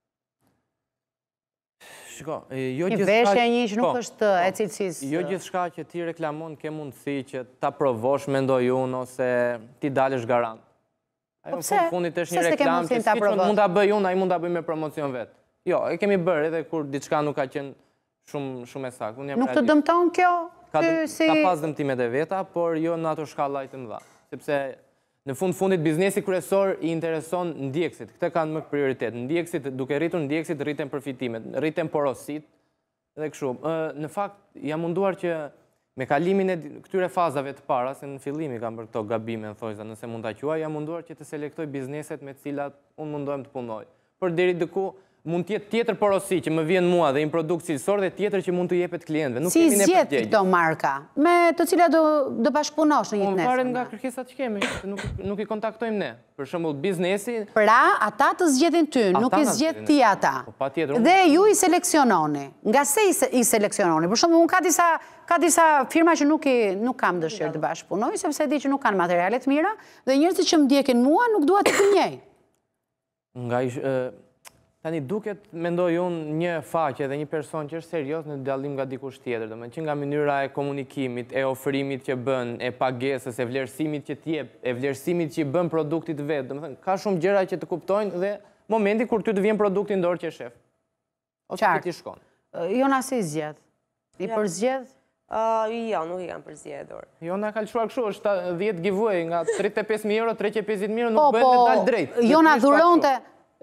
Shiko, një jo gjithë veshje një që nuk është e cilësisë. Jo gjithë shka që ti reklamon ke mundësi që ta provosh, mendoj unë, ose ti dalësh garant. Ajo në fundit është një reklam që si që mund ta bëj unë, a i mund ta bëj me promocion vetë. Jo, e kemi bërë edhe kur diçka nuk ka qenë shumë e saktë. Nuk të dëmton kjo? Ka pas dëmtimet e veta, por jo në ato shkallajt të mëdha. Sepse në fund fundit, biznesi kryesor i intereson ndjekësit. Këte kanë më prioritet. Ndjekësit, duke rritur ndjekësit, rriten përfitimet, rriten porosit dhe kështu. Në fakt, jam munduar që me kalimin e këtyre fazave të para, se në fillimi kam për këto gabime, në thojza, nëse mund të qua, jam munduar që të selektoj bizneset me cilat unë mundohem të punoj. Por deri diku, mund tjetë tjetër porosi që më vjen mua dhe një produkt cilësor dhe tjetër që mund të jepet klientëve. Si zgjedh këto marka, me të cilat do bashkëpunosh në një nesër? Varet nga kërkesat që kemi, nuk i kontaktojmë ne. Për shembull, biznesi... Pra, ata të zgjedhin ty, nuk i zgjedh ti ata. Dhe ju i seleksiononi. Nga se i seleksiononi? Për shembull, unë ka disa firma që nuk kam dëshirë të bashkëpunoj, sepse di që nuk kanë materialet mira, dhe njerëzit që më ndjekin mua nuk dua të kënjej. Nga Tani duket, mendoj unë, një faqe dhe një person që është serios në dallim nga dikush tjetër, dhe me që nga mënyra e komunikimit, e ofrimit që bën, e pagesës, e vlerësimit që t'jep, e vlerësimit që bën produktit vetë, dhe me thënë, ka shumë gjëra që të kuptojnë dhe momenti kur ty të vjen produktin dorë që e shef. Ose që ti shkon. Jona si zgjedh? I përzgjedh? Jo, nuk i kam përzgjedhur. Jona ka lëshuar kështu, është dhjetë giveaway nga tridhjetë e pesë mijë euro, trecento e pesëdhjetë mijë euro, nuk bëhet me dalë drejt. Jona dhuronte...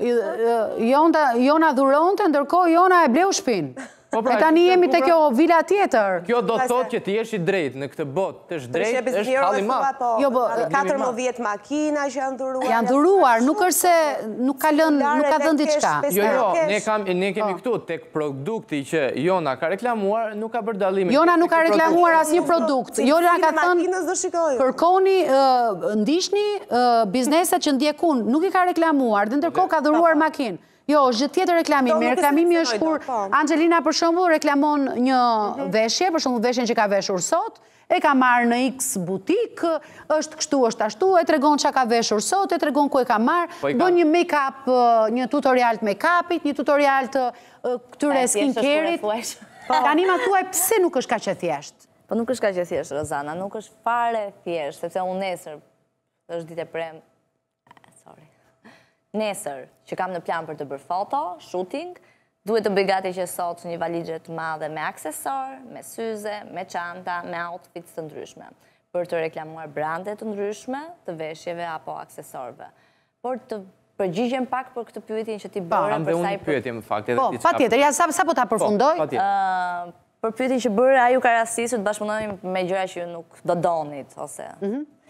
Jona dhuronte, ndërkohë Jona e bleu shpinë. E tani jemi të kjo vila tjetër. Kjo do të thot që ti jesh i drejt në këtë botë, të është drejt, është halli madh. katërmbëdhjetë makina që janë dhuruar. Janë dhuruar, nuk është se nuk ka dhënë diçka. Jo, jo, ne kemi këtu tek produkti që Jona ka reklamuar, nuk ka bërë dallim. Jona nuk ka reklamuar asnjë produkt. Jona ka thënë kërkoni, ndiqni bizneset që ndjekun, nuk i ka reklamuar, dhe ndërkohë ka dhuruar makinë. Jo, është gjithë tjetër reklamimi. Reklamimi është kur Angelina për shembull reklamon një veshje, për shembull veshjen që ka veshur sot, e ka marrë në X butik, është kështu, është ashtu, e tregon çka ka veshur sot, e tregon ku e ka marrë, bën një make-up, një tutorial të make-upit, një tutorial të këtyre skincare-it. Tani ma thuaj pse nuk është kaq e thjeshtë? Po nuk është kaq e thjeshtë, Rozana, nuk është fare thjeshtë, sepse unë nesër është ditë e premte. Nesër, që kam në plan për të bërë foto, shooting, duhet të bëj gati që sot një valixhe të madhe me aksesor, me syze, me çanta, me outfits të ndryshme, për të reklamuar brande të ndryshme, të veshjeve apo aksesorëve. Por të përgjigjem pak për këtë pyetjen që ti bëre për sa i... Ambe unë pyetje më fakt, edhe diçka. Po, patjetër, ja sa po ta përfundoj? Për pyetjen që bëre, a ju ka rastisur të bashkëpunojmë me gjëra që ju nuk do donit, ose...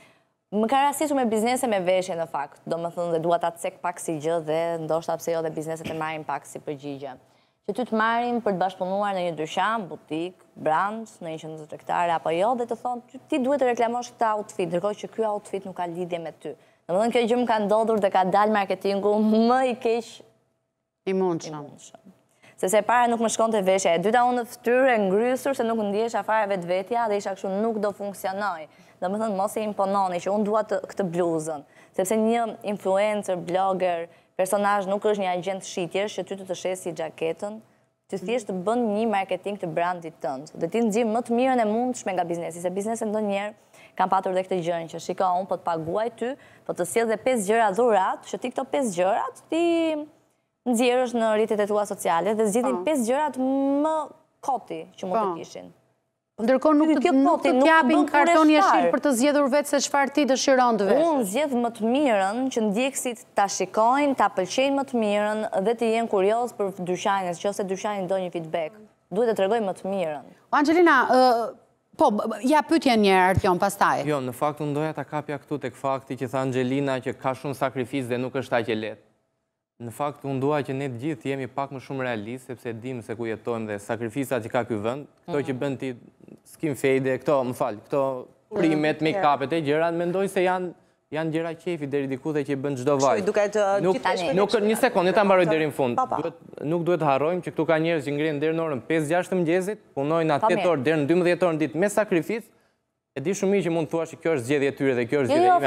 Më ka rastisur me biznese me veshje në fakt, do më thënë dhe dua ta cek pak si gjë dhe ndoshta pse jo dhe bizneset e marrin pak si përgjigje. Që ty të marrin për të bashkëpunuar në një dyqan, butik, brand, në një qendër tregtare apo jo, dhe të thonë ti duhet të reklamosh këtë outfit, ndërkohë që ky outfit nuk ka lidhje me ty. Domethënë kjo gjë më ka ndodhur dhe ka dalë marketingu më i keq i mundshëm. Sepse para nuk më shkonte veshja, e dyta unë në fytyrë e ngrysur se nuk ndihesha fare vetvetja dhe isha kështu nuk do funksionoj. Domethënë mos e impononi që unë dua këtë bluzën, sepse një influencer, blogger, personazh nuk është një agent shitjesh që ty të të shesi xhaketën, ty thjesht të bën një marketing të brandit tënd. Dhe ti nxjerr më të mirën e mundshme nga biznesi, se biznesi ndonjëherë kam patur dhe këtë gjën që shiko unë po të paguaj ty, po të sjell dhe pesë gjëra dhurat, që ti këto pesë gjërat ti nxjerrësh në rrjetet e tua sociale dhe zgjidhin pesë gjërat më koti që mund të kishin. Ndërkohë nuk të t'japin karton jeshil për të zgjedhur vetë se çfarë ti dëshiron të vesh. Unë zgjedh më të mirën që ndjekësit ta shikojnë, ta pëlqejnë më të mirën dhe të jenë kurioz për dyqanin, nëse dyqani do një feedback. Duhet të tregoj më të mirën. Angelina, po, ja pyetjen një herë Artion pastaj. Jo, në fakt unë doja ta kapja këtu tek fakti që tha Angelina që ka shumë sakrificë dhe nuk është aq e lehtë. Në fakt, unë dua që ne të gjithë jemi pak më shumë realistë, sepse dim se ku jetojmë dhe sakrificat që ka ky vend, këto që bën ti skin fade, këto, më fal, këto primet, make-upet e gjërat, mendoj se janë janë gjëra qefi deri diku dhe që i bën çdo vajzë. Nuk një sekondë, ta mbaroj deri në fund. Nuk duhet të harrojmë që këtu ka njerëz që ngrihen deri në orën pesë gjashtë të mëngjesit, punojnë atë tetë orë deri në dymbëdhjetë orë në ditë me sakrificë. E di shumë mirë që mund të thuash që kjo është zgjedhja e tyre dhe kjo është zgjedhja ime.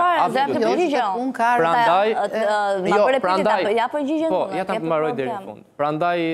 Prandaj, jo, prandaj, po, ja ta mbaroj deri në fund. Prandaj,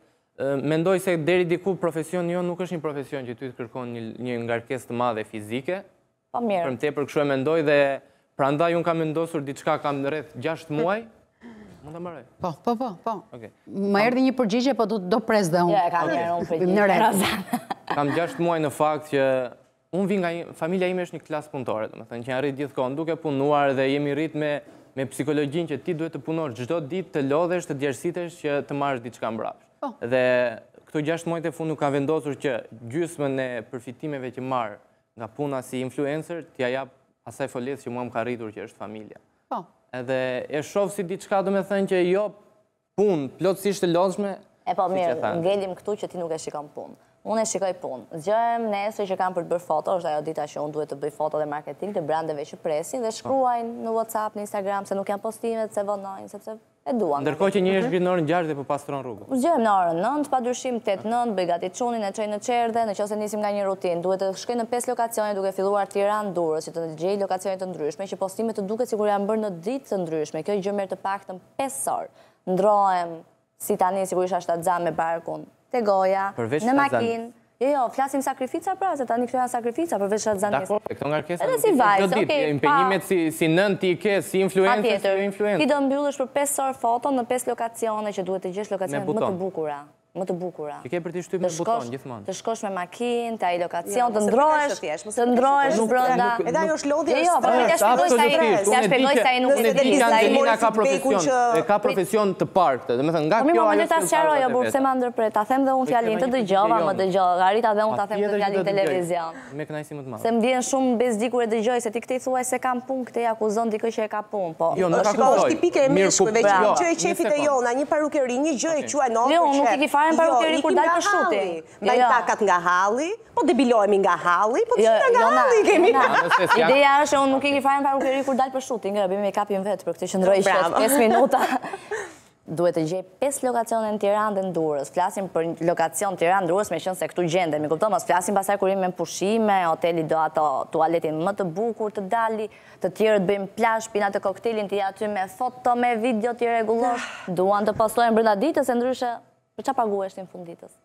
mendoj se deri diku profesioni jo nuk është një profesion që ty të kërkon një ngarkesë të madhe fizike. Po mirë. Për më tepër kështu e mendoj dhe prandaj unë kam vendosur diçka kam rreth gjashtë muaj. Mund ta mbaroj? Po, po, po, po. Më erdhi një përgjigje, po do pres dhe unë. Ja, kam erë unë përgjigje. Kam gjashtë muaj në fakt që unë vi nga familja ime është një klasë punëtore, do të thënë që janë rrit gjithkohën duke punuar dhe jemi rrit me me psikologjinë që ti duhet të punosh çdo ditë, të lodhesh, të djersitesh që të marrësh diçka mbrapsht. Dhe këto gjashtë muaj të fundit kam vendosur që gjysmën e përfitimeve që marr nga puna si influencer t'ia jap asaj folesë që mua më ka rritur që është familja. Po. Edhe e shoh si diçka, do të thënë që jo punë plotësisht të lodhshme. E po mirë, ngelim këtu që ti nuk e shikon punë. Unë e shikoj punë. Zgjohem nesër që kam për të bërë foto, është ajo dita që unë duhet të bëj foto dhe marketing të brandeve që presin dhe shkruajnë në WhatsApp, në Instagram, se nuk janë postimet, se vonojnë, sepse e duan. Ndërkohë që njerëz ngrihen në orën gjashtë dhe po pastron rrugën. Zgjohem në orën nëntë, padyshim tetë nëntë, bëj gati çunin, e çoj në çerdhe, nëse nisim nga një rutinë, duhet të shkoj në pesë lokacione duke filluar Tiranë, Durrës, që të gjej lokacione të ndryshme, që postimet të duket sikur janë bërë në ditë të ndryshme. Kjo gjë merr të paktën pesë orë. Ndrohem si tani sigurisht ashtu xham me barkun, te goja, në makinë. Jo, jo, flasim sakrifica pra, se tani këto janë sakrifica përveç shazanjes. Dakor, këto ngarkesa. Edhe si vajzë, okay. Impenjimet si si nën ti ke, si influencer, si influencer. Ti do mbyllësh për pesë orë foto në pesë lokacione që duhet të gjesh lokacione më të bukura. Më të bukura. Ti ke për të shtypur me buton gjithmonë. Të shkosh me makinë, te ai lokacion, të ndrohesh, të ndrohesh brenda. Edhe ajo është lodhje. Jo, po ja shpjegoj sa ai, ja shpjegoj sa ai nuk e di se Angelina ka profesion, e ka profesion të parktë. Domethënë nga kjo ajo. Po ta sqaroj apo pse ma ndërpret. Ta them dhe unë fjalin të dëgjova, më dëgjoj. Arita dhe unë ta them këtë fjalin televizion. Me kënaqësi më të madhe. Se më vjen shumë bezdi kur e dëgjoj se ti këtë thuaj se kam punë, këtë akuzon dikë që e ka punë, po. Jo, nuk akuzoj. Është tipike e meshkujve që gjë e qefit e jona, një parukeri, një gjë e quaj non. Jo, nuk i ki fare parukeri kur dal për shuti. Mbaj takat nga halli, po debilohemi nga halli, po çfarë nga halli kemi? Ideja është unë nuk i ki fare parukeri kur dal për shuti, nga bëjmë make-upin vetë për këtë qendroj shtet pesë minuta. Duhet të gjej pesë lokacione në Tiranë dhe në Durrës. Flasim për lokacion Tiranë, Durrës, me qenë se këtu gjendemi, kupton, mos flasim pastaj kur jemi me pushime, hoteli do ato tualetin më të bukur të dali, të tjerët bëjmë plazh, pina të koktelin, ti aty me foto, me video ti rregullosh, duan të postojnë brenda ditës, se ndryshe për çfarë paguhesh ti në fund ditës?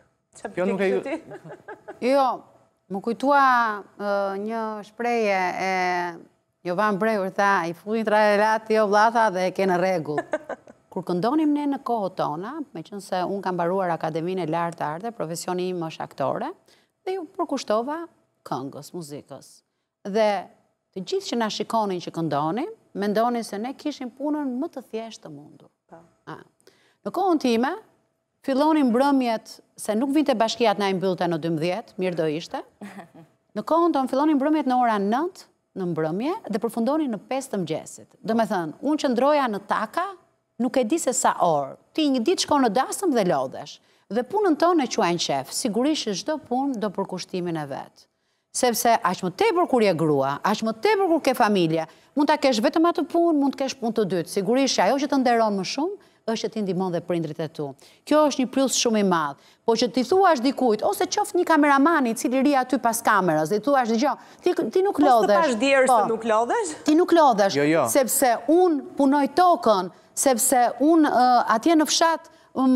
Kjo nuk e ju. Jo, më kujtua një shprehje e Jovan Breur, tha, i fullin trarelati jo vllata dhe e ke në rregull. Kur këndonim ne në kohët tona, me qënë se unë kam mbaruar Akademinë e Lartë të Arteve, profesioni im është aktore, dhe ju përkushtova këngës, muzikës. Dhe të gjithë që na shikonin që këndonim, mendonin se ne kishim punën më të thjeshtë të mundur. Në kohën time, fillonin mbrëmjet, se nuk vinte bashkiat na i mbyllte në dymbëdhjetë, mirë do ishte. Në kohën tonë fillonin mbrëmjet në ora nëntë, në mbrëmje dhe përfundoni në pesë të mëngjesit. Do me thënë, unë që ndroja në taka, nuk e di se sa orë. Ti një ditë shko në dasëm dhe lodhesh. Dhe punën tonë e quajnë qef. Sigurisht që çdo punë do për kushtimin e vetë. Sepse aq më tepër kur je grua, aq më tepër kur ke familje, mund ta kesh vetëm atë punë, mund të kesh punë të dytë. Sigurisht ajo që të nderon më shumë është që ti ndihmon dhe prindrit e tu. Kjo është një plus shumë i madh. Po që ti thuash dikujt ose qoft një kameraman i cili ri aty pas kamerës, dhe thuash dëgjoj, ti ti nuk lodhesh. Po të pash djerë se nuk lodhesh? Ti nuk lodhesh, Jo, jo. sepse un punoj tokën, sepse un atje në fshat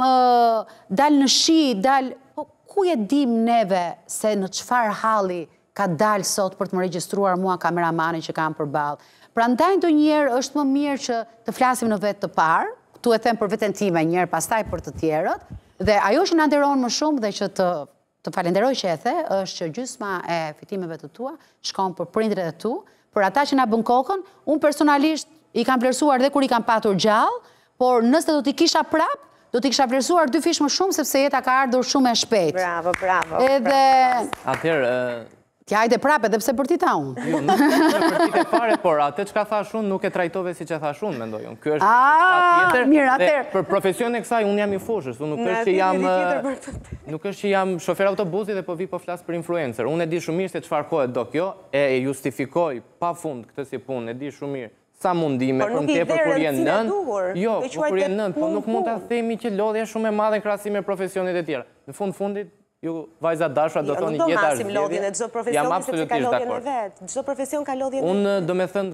dal në shi, dal, po ku e dim neve se në çfarë halli ka dalë sot për të më regjistruar mua kameramanin që kam përballë. Prandaj ndonjëherë është më mirë që të flasim në vetë të parë, tu e them për veten time një herë, pastaj për të tjerët, dhe ajo që na nderon më shumë dhe që të të falenderoj që e the, është që gjysma e fitimeve të tua shkon për prindrit e tu, për ata që na bën kokën. Unë personalisht i kam vlerësuar dhe kur i kam patur gjallë, por nëse do t'i kisha prap, do t'i kisha vlerësuar dy fish më shumë sepse jeta ka ardhur shumë e shpejt. Bravo, bravo. Edhe Atëherë, Ti hajde prap edhe pse për ti ta unë. jo, nuk është për ti të fare, por atë çka thash unë nuk e trajtove siç e thash unë, mendoj unë. Ky është Ah, tjetër. mirë, dhe atëherë. Për profesionin e kësaj unë jam i fushës, unë nuk Na është që di jam njëri tjetër për këtë. nuk është që jam shofer autobusi dhe po vi po flas për influencer. Unë e di shumë mirë se çfarë kohë do kjo, e justifikoj pafund këtë si punë, e di shumë mirë. Sa mundime, Por për nuk më i tepër dhe kur je rëndësinë e nën. duhur. Jo, Me po kur je quajtë nën, po punë, nuk mund ta punë. themi që lodhja është shumë e madhe në krahasim me profesionet e tjera. Në fund fundit, ju vajza dashura do Jo, thoni nuk do jeta është masim lodhjen e çdo Jam profesioni sepse ka absolutisht lodhjen e dakord. vet. Çdo profesion ka lodhjen e vet. Unë do me thënë,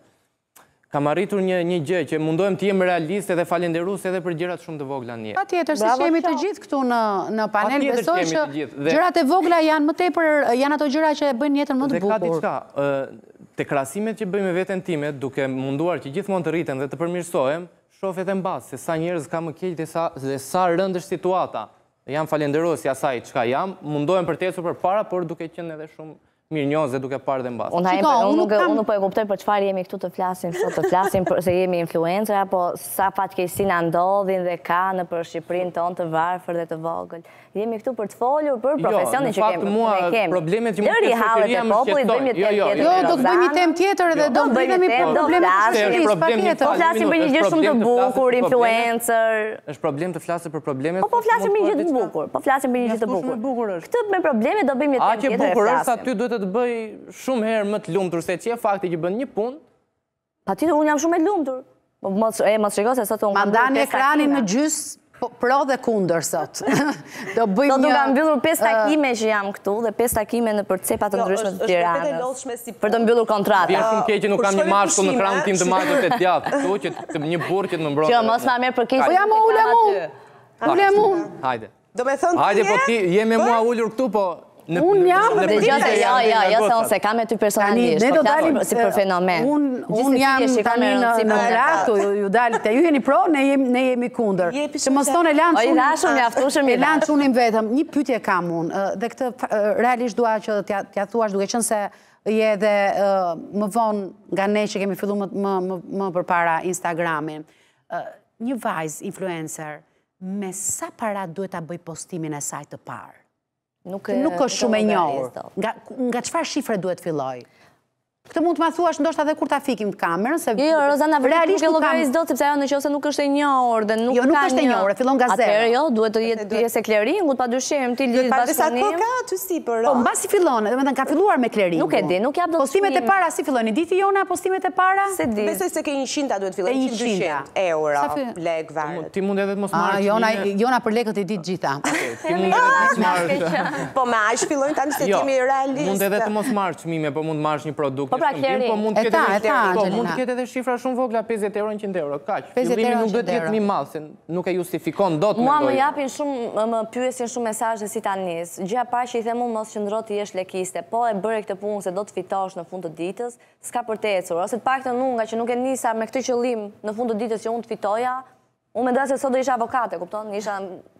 kam arritur një, një gjë që mundohem të jem realist edhe falenderues edhe për gjërat shumë të vogla në jetë. Patjetër, se Bravo, jemi të Qo. gjithë këtu në në panel, Patjetër besoj që jemi që të gjithë, dhe- gjërat e vogla janë më tepër, janë ato gjëra që e bëjnë jetën më të Dhe ka bukur. diçka, ë, te krahasimet që bëjmë me veten time, duke munduar që gjithmonë të rritem dhe të përmirësohem, shoh edhe mbas se sa njerëz ka më keq dhe sa dhe sa rënd është situata. Jam falenderues i asaj çka jam, mundohem për të ecur përpara, por duke qenë edhe shumë mirënjohës dhe duke parë dhe mbas. Unë Shiko, unë unë nuk nuk kam- unë nuk po e kuptoj për çfarë jemi këtu të flasim sot, të flasim për se jemi influencer apo sa fatkeqësi na ndodhin dhe ka në për Shqipërinë tonë të varfër dhe të vogël. Jemi këtu për të folur për profesionin në që fakt, kemi. mua ne kemi. problemet që mund Lëri të hallet shoqëria e më popullit, shqetësojnë. bëjmë një Jo, temë jo, tjetër. Jo, do të bëjmë një Rozana. temë tjetër dhe do Do bëjmë mbledhemi temë, do problemet e flasim. shoqërisë, Problem një patjetër. Po flasim për një gjë Është shumë të problem të flasim bukur, për problemet. influencer. Është problem të flasë për problemet. Po po flasim për një gjë të diçka- bukur, po flasim për një gjë të Mjaftoshme bukur. bukur është. Këtë me probleme do bëjmë një A temë që tjetër e bukur është, flasim. aty duhet të të bëj shumë herë më të lumtur se që e fakti që bën një punë. Patjetër unë jam shumë e lumtur. Po mos e mos shiko se sot unë kam Mandani bërë pesë ekranin takime. në gjys, po- pro dhe kundër sot. Do bëjmë Sot një... unë kam mbyllur pesë takime që jam këtu dhe pesë takime në për cepa të Jo, ndryshme është- të është vërtet e Tiranës. lodhshme si Për të mbyllur kontrata. Vjen shumë keq që nuk kur kam një shkoj në mashkull në pushime, kranë tim të marrë të djathtë, këtu që të një burr që të më mbron. Që mos ma merr për keq. Po jam ulem unë. Ulem unë. Hajde. Do me thënë Hajde, ti po je- ti je me mua ulur këtu, po në Unë jam në dhe Dhe përgjigje gjë se jo, jam jo, në jo se goca. unë se kam me ty Tani, personalisht, ne po do flas dalim... si për fenomen. Unë Gjithsesi un jam e shikon tani me në, rëndësi në për traktu, ju, ju dalit, te ju jeni pro, ne jemi, ne jemi kundër. Jepi Që mos shumë tonë e lanë O, i çunin- dashur, mjaftueshëm, i e lanë dashur. çunin vetëm. Një pyetje kam unë, ë, dhe këtë ë, realisht dua që t'ja t'ja thuash, duke qenë se je edhe ë, më vonë nga ne që kemi filluar më, më, më, më përpara Instagramin. Ë, Një vajzë influencer, me sa para duhet ta bëj postimin e saj të parë? Nuk, Nuk është shumë e njohur. llogaris dot. Nga nga çfarë shifre duhet filloj? Këtë mund të ma thuash ndoshta edhe kur ta fikim të kamerën, se Jo, jo, Rozana, vërtet nuk realisht e nuk kam- llogaris dot sepse ajo nëse nuk është e njohur dhe nuk Jo, nuk ka është e një- njohur, e fillon nga zero. Atëherë jo, duhet të jetë pjesë e kleringut, padyshim, ti lidh Pa disa kohë bashkëpunim. ka aty si për... Po, mbasi fillon, dhe me thënë ka filluar me kleringu. Nuk e di, nuk jap dot Postimet e çmim. para si fillojnë? Diti Jona postimet e para? Se di. Besoj se ke një qinta duhet filloj, E një një dyqin qinta. euro, Sa fi- lek, varet. Ti mund edhe të mos Ah, marrësh. Jona, çmime. Jona për lekët i ditë gjitha. Ti mund edhe të mos marrësh. Po me aq fillojnë tani se Jo, kemi realist. mund edhe të mos marrësh çmime, po mund marrësh një produkt. Po pra, një shërbim, Kleri. po mund E të ketë tha, edhe- e tha, po, Angelina. mund të ketë edhe shifra shumë vogla, pesëdhjetë euro, njëqind euro, kaq. pesëdhjetë Fillimi euro, nuk do të njëqind jetë euro. më i madh, se nuk e justifikon dot Mua më mendoj. japin shumë, më pyesin shumë mesazhe si ta nis. Gjëja e parë që i them unë mos qëndro të jesh lekiste, po e bëre këtë punë se do të fitosh në fund të ditës, s'ka për të ecur. Ose të paktën unë nga që nuk e nisa me këtë qëllim në fund të ditës që unë të fitoja, unë mendoj se sot do isha avokate, kupton? Isha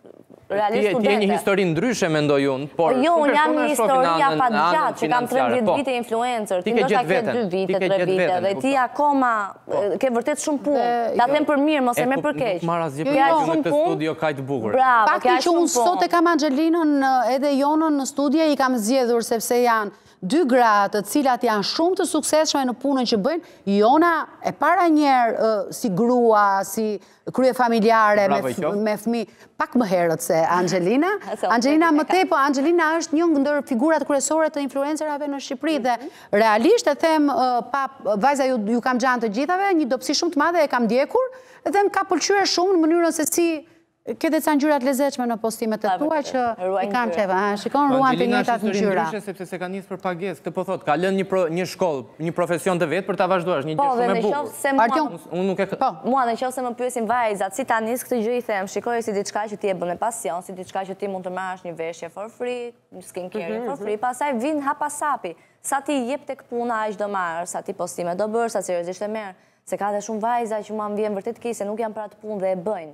realisht studente. Ti je një histori ndryshe, mendoj unë, por... Jo, unë jam një historia fatgjatë, që kam tridhjetë vite influencer, ti ndoshta ke dy vite, tre vite, dhe ti akoma ke vërtet shumë punë. Ta them për mirë, mos e merr për keq. Nuk marr asgjë për keq në këtë studio kaq të bukur. Bravo, Fakti që unë sot e kam Angelinën edhe Jonën në studio i kam zgjedhur sepse janë dy gra të cilat janë shumë të suksesshme në punën që bëjnë. Jona e para njerë si grua, si krye familjare me fëmijë, pak më herët se Angelina. Angelina më tej, po Angelina është një ndër figurat kryesore të influencerave në Shqipëri dhe realisht e them pa vajza ju kam gjanë të gjithave, një dobësi shumë të madhe e kam ndjekur dhe më ka pëlqyer shumë në mënyrën se si Këtë ca ngjyrat lezetshme në postimet e tua që i kam qeva. Shikon ruan të njëjtat ngjyra. Angelina sepse se ka nisë për pagesë. Këtë po thot, ka lënë një shkollë, një profesion të vetë për ta vazhduar, një gjë shumë e bukur. Unë nuk e Po, mua nëse më pyesin vajzat si ta nis këtë gjë i them, shikoj si diçka që ti e bën me pasion, si diçka që ti mund të marrësh një veshje for free, një skincare for free, pastaj vin hapasapi. Sa ti jep tek puna aq do marr, sa ti postime do bër, sa seriozisht e merr. Se ka edhe shumë vajza që mua më vjen vërtet keq se nuk janë për atë punë dhe e bëjnë.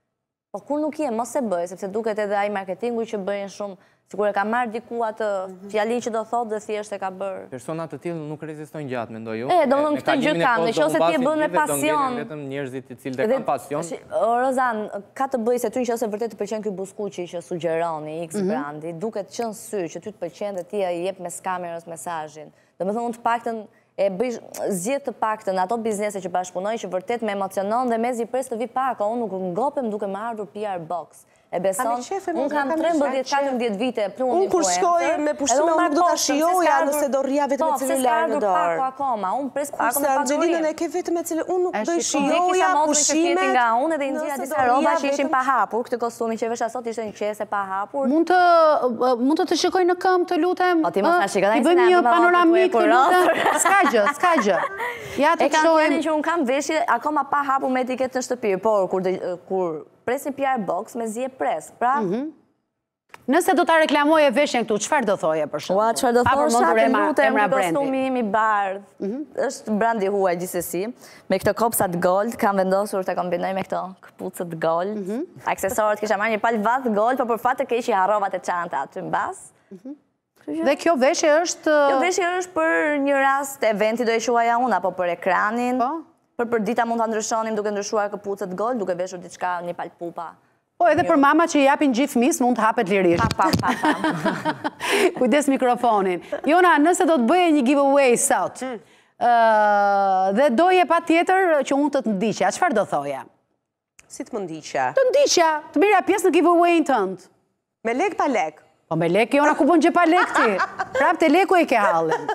Po kur nuk je, mos e bëj, sepse duket edhe ai marketingu që bëjnë shumë, sikur e ka marrë diku atë fjalin që do thotë dhe thjesht e ka bërë. Persona të tillë nuk rezistojnë gjatë, mendoj unë. E, domethënë këtë gjë kanë, nëse ti e bën me pasion. Vetëm njerëzit të cilët e kanë pasion. Rozan, ka të bëjë se ty nëse vërtet të pëlqen ky buskuqi që sugjeroni X brandi, duket qenë sy që ty të pëlqen dhe ti e jep mes kamerës mesazhin. Domethënë unë të paktën e bëj zgjedh të paktën ato biznese që bashkëpunoj që vërtet më emocionon dhe mezi pres të vi pak, unë nuk ngopem duke më ardhur P R box. E beson, unë kam trembëdhjetë katërmbëdhjetë vite plunë influencer. Unë kur shkoj me pushtime, unë nuk do ta shijoja nëse do rria vetëm me celular në dorë. Po, akoma, unë pres pak me Angelinën e ke vetëm me celular, unë nuk do shijoja pushimet. Nga unë edhe nxjerra disa rroba që ishin pa hapur, këtë kostumin që vesha sot ishte një qese pa hapur. Mund të mund të të shikoj në këmbë, të lutem. Po ti mos na shikoj, i bëjmë një panoramik, të lutem. S'ka gjë, s'ka gjë. Ja të shohim që unë kam veshje akoma pa hapur me etiketë në shtëpi, por kur kur presin P R box me zi e pres, pra... Nëse do ta reklamoje veshjen këtu, çfarë do thoje për shkak? Ua, çfarë do thosha, të lutem, kostumi im i bardhë. Është brandi huaj gjithsesi. Me këto kopsat gold, kam vendosur të kombinoj me këto këpucët gold. Aksesorët kisha marrë një palë vath gold, por për fat të keq i harrova te çanta aty mbas. Dhe kjo veshje është... Kjo veshje është për një rast eventi do e quaja unë, apo për ekranin. Për për dita mund të ndryshonim duke ndryshuar këpucët gold, duke veshur diçka një palë pupa. Po edhe për mama që i japin gjithë fëmijës mund të hapet lirisht. Pa, pa, pa, pa. Kujdes mikrofonin. Jona, nëse do të bëje një giveaway sot, dhe doje pa tjetër që unë të të ndiqja, çfarë do thoja? Si të më ndiqja? Të ndiqja, të bira pjesë në giveaway-in tënd. Me lek pa lek? Po me lek, Jona, ku bën gjë pa lek ti? Prap te leku e ke hallin.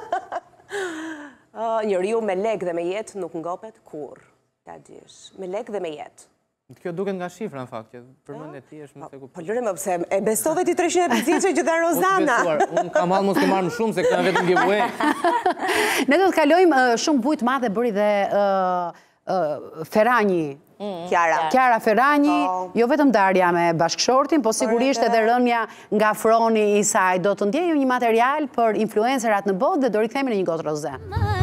Njeriu me lek dhe me jetë nuk ngopet kur. Ta dish. Me lek dhe me jetë. Kjo duket nga shifra në fakt, përmendje ti është më se kuptoj. Po lëre më pse e bestove ti treqind e pesëdhjetë që dha Rozana. Unë kam hall mos të marr më shumë se këto vetëm giveaway. Ne do të kalojmë shumë bujë të madhe bëri dhe Ferrani. Kiara. Kiara Ferrani, jo vetëm Darja me bashkëshortin, po sigurisht edhe rënja nga froni i saj. Do të ndjejmë një material për influencerat në botë dhe do rikthehemi në një gotë roze.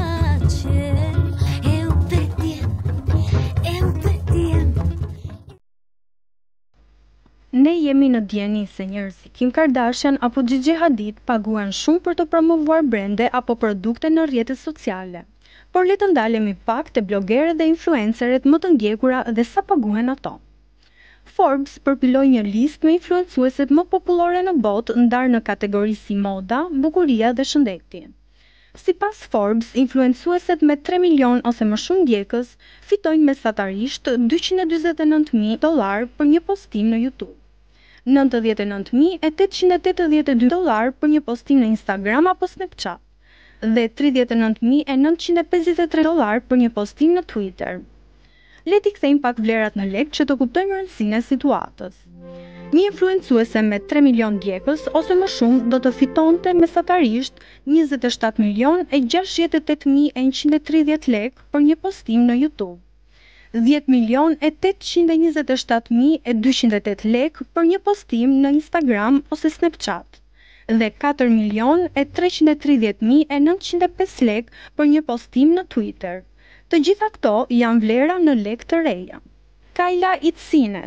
Ne jemi në dieni se njerëz si Kim Kardashian apo Gigi Hadid paguan shumë për të promovuar brende apo produkte në rrjetet sociale. Por le të ndalemi pak te blogerët dhe influenceret më të ndjekura dhe sa paguhen ato. Forbes përpiloi një listë me influencueset më popullore në botë ndarë në kategori si moda, bukuria dhe shëndeti. Sipas Forbes, influencueset me tre milion ose më shumë ndjekës fitojnë mesatarisht dyqind e dyzet e nëntë mijë dollar për një postim në YouTube, nëntëdhjetë e nëntë mijë e tetëqind e tetëdhjetë e dy dollar për një postim në Instagram apo Snapchat, dhe tridhjetë e nëntë mijë e nëntëqind e pesëdhjetë e tre dollar për një postim në Twitter. Le t'i kthejmë pak vlerat në lek që të kuptojmë rëndësinë e situatës. Një influencuese me tre milion ndjekës ose më shumë do të fitonte mesatarisht njëzet e shtatë milion e gjashtëdhjetë e tetë mijë e njëqind e tridhjetë lekë për një postim në YouTube, dhjetë milion e tetëqind e njëzet e shtatë mijë e dyqind e tetë lekë për një postim në Instagram ose Snapchat, dhe katër milion e treqind e tridhjetë mijë e nëntëqind e pesë lekë për një postim në Twitter. Të gjitha këto janë vlera në lekë të reja. Kajla Itsines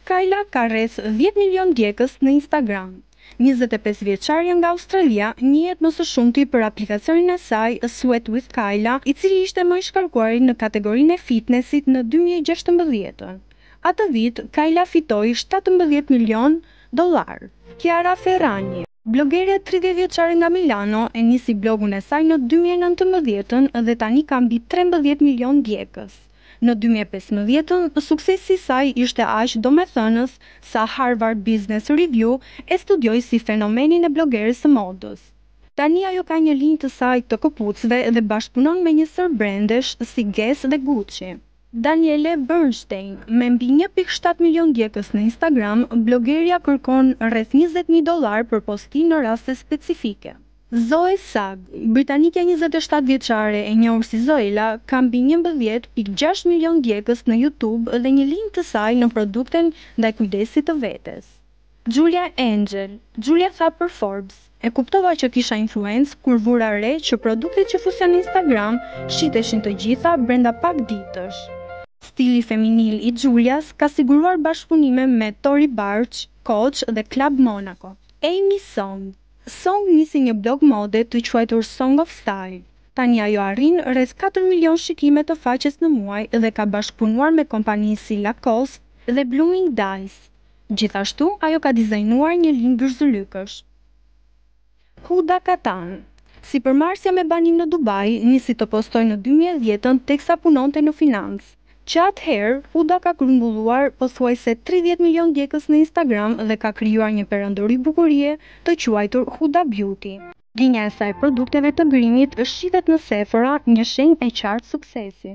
Kajla ka rreth dhjetë milion djegës në Instagram. njëzet e pesë vjeçarja nga Australia njihet më së shumti për aplikacionin e saj Sweat with Kajla, i cili ishte më i shkarkuari në kategorinë e fitnessit në dy mijë e gjashtëmbëdhjetë. Atë vit, Kajla fitoi shtatëmbëdhjetë milion dollar. Chiara Ferragni, blogerja tridhjetë vjeçare nga Milano, e nisi blogun e saj në dy mijë e nëntëmbëdhjetë dhe tani ka mbi trembëdhjetë milion djegës. Në dy mijë e pesëmbëdhjetë, suksesi i saj ishte aq domethënës sa Harvard Business Review e studioi si fenomenin e blogerës së modës. Tani ajo ka një linjë të saj të këpucëve dhe bashkëpunon me një sër brendesh si Guess dhe Gucci. Daniele Bernstein, me mbi një pikë shtatë milion djegës në Instagram, blogerja kërkon rreth njëzet mijë dollar për postim në raste specifike. Zoe Sag, britanikja njëzet e shtatë vjeçare e njohur si Zoela, ka mbi njëmbëdhjetë pikë gjashtë milion djegës në YouTube dhe një linjë të saj në produkten ndaj kujdesit të vetes. Julia Angel, Julia tha për Forbes, e kuptova që kisha influencë kur vura re që produktet që fusja në Instagram shiteshin të gjitha brenda pak ditësh. Stili feminil i Julias ka siguruar bashkëpunime me Tory Burch, Coach dhe Club Monaco. Amy Song, Song nisi një blog mode të quajtur Song of Style. Tani ajo arrin rreth katër milion shikime të faqes në muaj dhe ka bashkëpunuar me kompani si Lacoste dhe Bloomingdale's. Gjithashtu, ajo ka dizajnuar një linjë byrzulykësh. Huda Kattan, sipërmarrësja me banim në Dubai, nisi të postojë në dy mijë e dhjetën teksa punonte në financë. Që atëherë, Huda ka grumbulluar pothuajse tridhjetë milion djegës në Instagram dhe ka krijuar një perëndori bukurie të quajtur Huda Beauty. Linja e saj produkteve të grimit shitet në Sephora, një shenjë e qartë suksesi.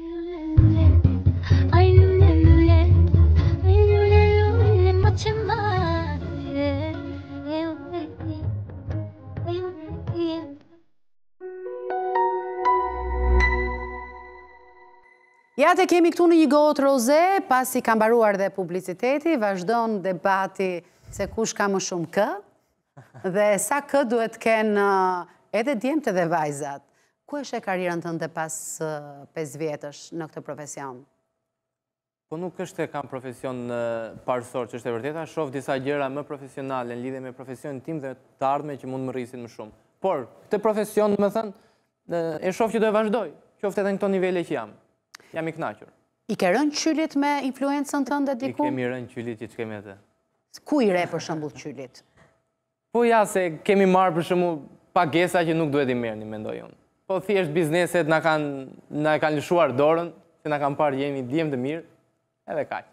Ja të kemi këtu në një gotë roze, pasi ka mbaruar dhe publiciteti, vazhdon debati se kush ka më shumë kë, dhe sa kë duhet kënë edhe djemtë dhe vajzat. Ku është e karierën tënde pas pesë vjetësh në këtë profesion? Po nuk është e kam profesion parësor që është e vërteta, shoh disa gjëra më profesionale në lidhje me profesionin tim dhe të ardhme që mund më rrisin më shumë. Por, këtë profesion, më thënë, e shoh që do e vazhdoj, qoftë edhe në këto nivele që jam. Jam i kënaqur. I ke rënë qylit me influencën tënde diku? I kemi rënë qylit që që kemi atë. Ku i re për shembull qylit? Po ja, se kemi marrë për shembull pagesa që nuk duhet i merrni, mendoj unë. Po thjesht bizneset na kanë na e kanë lëshuar dorën, se na kanë parë jemi djem të mirë, edhe kaq.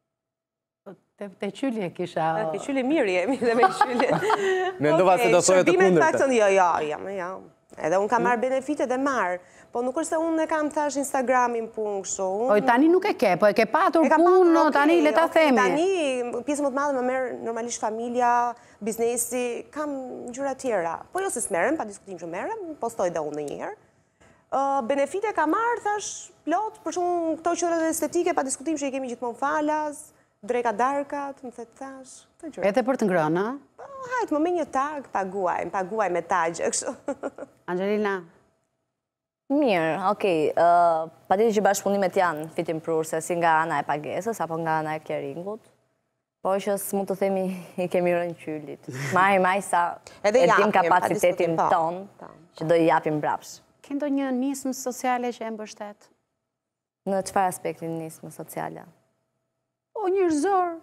Te, te qyli e kisha... Te qyli mirë jemi dhe me qyli. Mendova se do thoje të kundërta. Jo, jo, jam, jam. Edhe unë kam marrë benefite dhe marrë, po nuk është se unë e kam thash Instagramin punë kështu. Oj, tani nuk e ke, po e ke patur punë, tani le ta themi. Tani, pjesë më të madhe më merë normalisht familja, biznesi, kam gjëra tjera. Po jo se s'merem, pa diskutim që merem, postoj dhe unë dhe njëherë. Benefite ka marrë, thash, plot, për shumë këto qërat estetike, pa diskutim që i kemi gjithmonë falas, dreka darkat, më thetë thash. Ete për të ngrënë, a? Hajtë, më me një tag, paguaj, paguaj me tagë, kështu. Angelina? Mirë, okej. Pa ditë që bashkëpunimet janë fitim prurse, si nga ana e pagesës, apo nga ana e clearingut, po që s'mund të themi i kemi rënë qylit. Maj, maj sa e dim kapacitetin ton, që do i japim brapsh. Ke ndonjë nismë sociale që e mbështet? Në çfarë aspektin nismë sociale? O, njerëzor.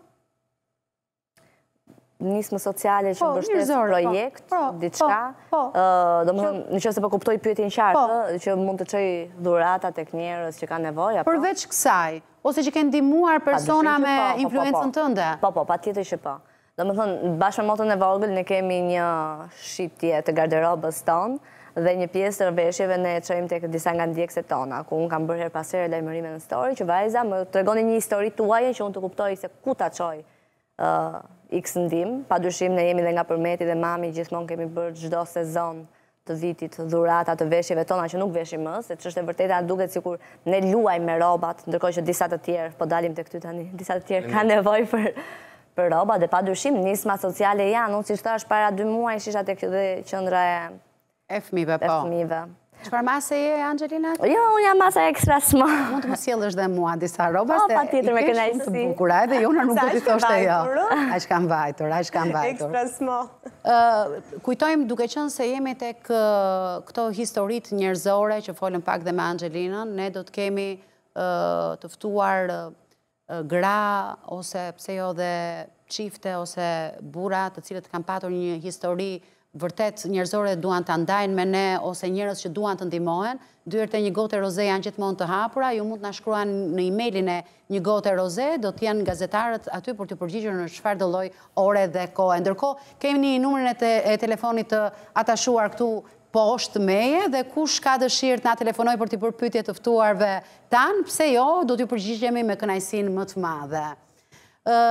Nismë sociale që mbështet projekt, diçka. Do më thënë, në që se po kuptoj pyetin qartë, që mund të qëj dhurata tek njerëz që ka nevoja. Përveç kësaj, ose që ke ndimuar persona me influencën tënde? Po, po, pa tjetër që po. Do më thënë, bashkë me motën e vogël, ne kemi një shitje të garderobës tonë, dhe një pjesë të rveshjeve ne qëjmë tek disa nga ndjekëse tona, ku unë kam bërë her pasere lajmërime në story, që vajza më të regoni një histori tuaje që unë të kuptoj se ku ta qoj X ndim, pa dyshim ne jemi dhe nga përmeti dhe mami, gjithmonë kemi bërë gjdo sezon të vitit dhurata të veshjeve tona që nuk veshim më, se që është e vërteta duket sikur ne luaj me robat, ndërkohë që disa të tjerë, po dalim të këty tani, disa të tjerë ka nevoj për për roba, dhe pa dyshim nisma sociale janë, unë si shtash para dy muaj shisha të këtë qëndra e e fëmive, po. fëmive. Çfarë mase je, Angelina? Jo, unë jam masa ekstra small. Mund të më sjellësh dhe mua disa rroba, O, se patjetër, me i ke kënaqësi. shumë të bukura, edhe Jona nuk Sa do t'i është e thoshte jo. vajtur, Aq kam vajtur, aq kam vajtur. Ekstra small. Ë, Kujtojmë duke qenë se jemi tek ë, këto historitë njerëzore që folën pak dhe me Angelinën, ne do të kemi ë, të ftuar ë, gra ose pse jo dhe çifte ose burra të cilët kanë patur një histori vërtet njerëzore duan të ndajnë me ne ose njerëz që duan të ndihmohen. Dyert e Një Gotë Roze janë gjithmonë të hapura, ju mund të na shkruani në emailin e Një Gotë Roze, do të jenë gazetarët aty për të përgjigjur në çfarëdo lloj ore dhe kohe. Ndërkohë, kemi një numrin e, te, e telefonit të atashuar këtu poshtë meje dhe kush ka dëshirë të na telefonoj për të bërë pyetje të ftuarve tan, pse jo, do t'ju përgjigjemi me kënaqësinë më të madhe. Ë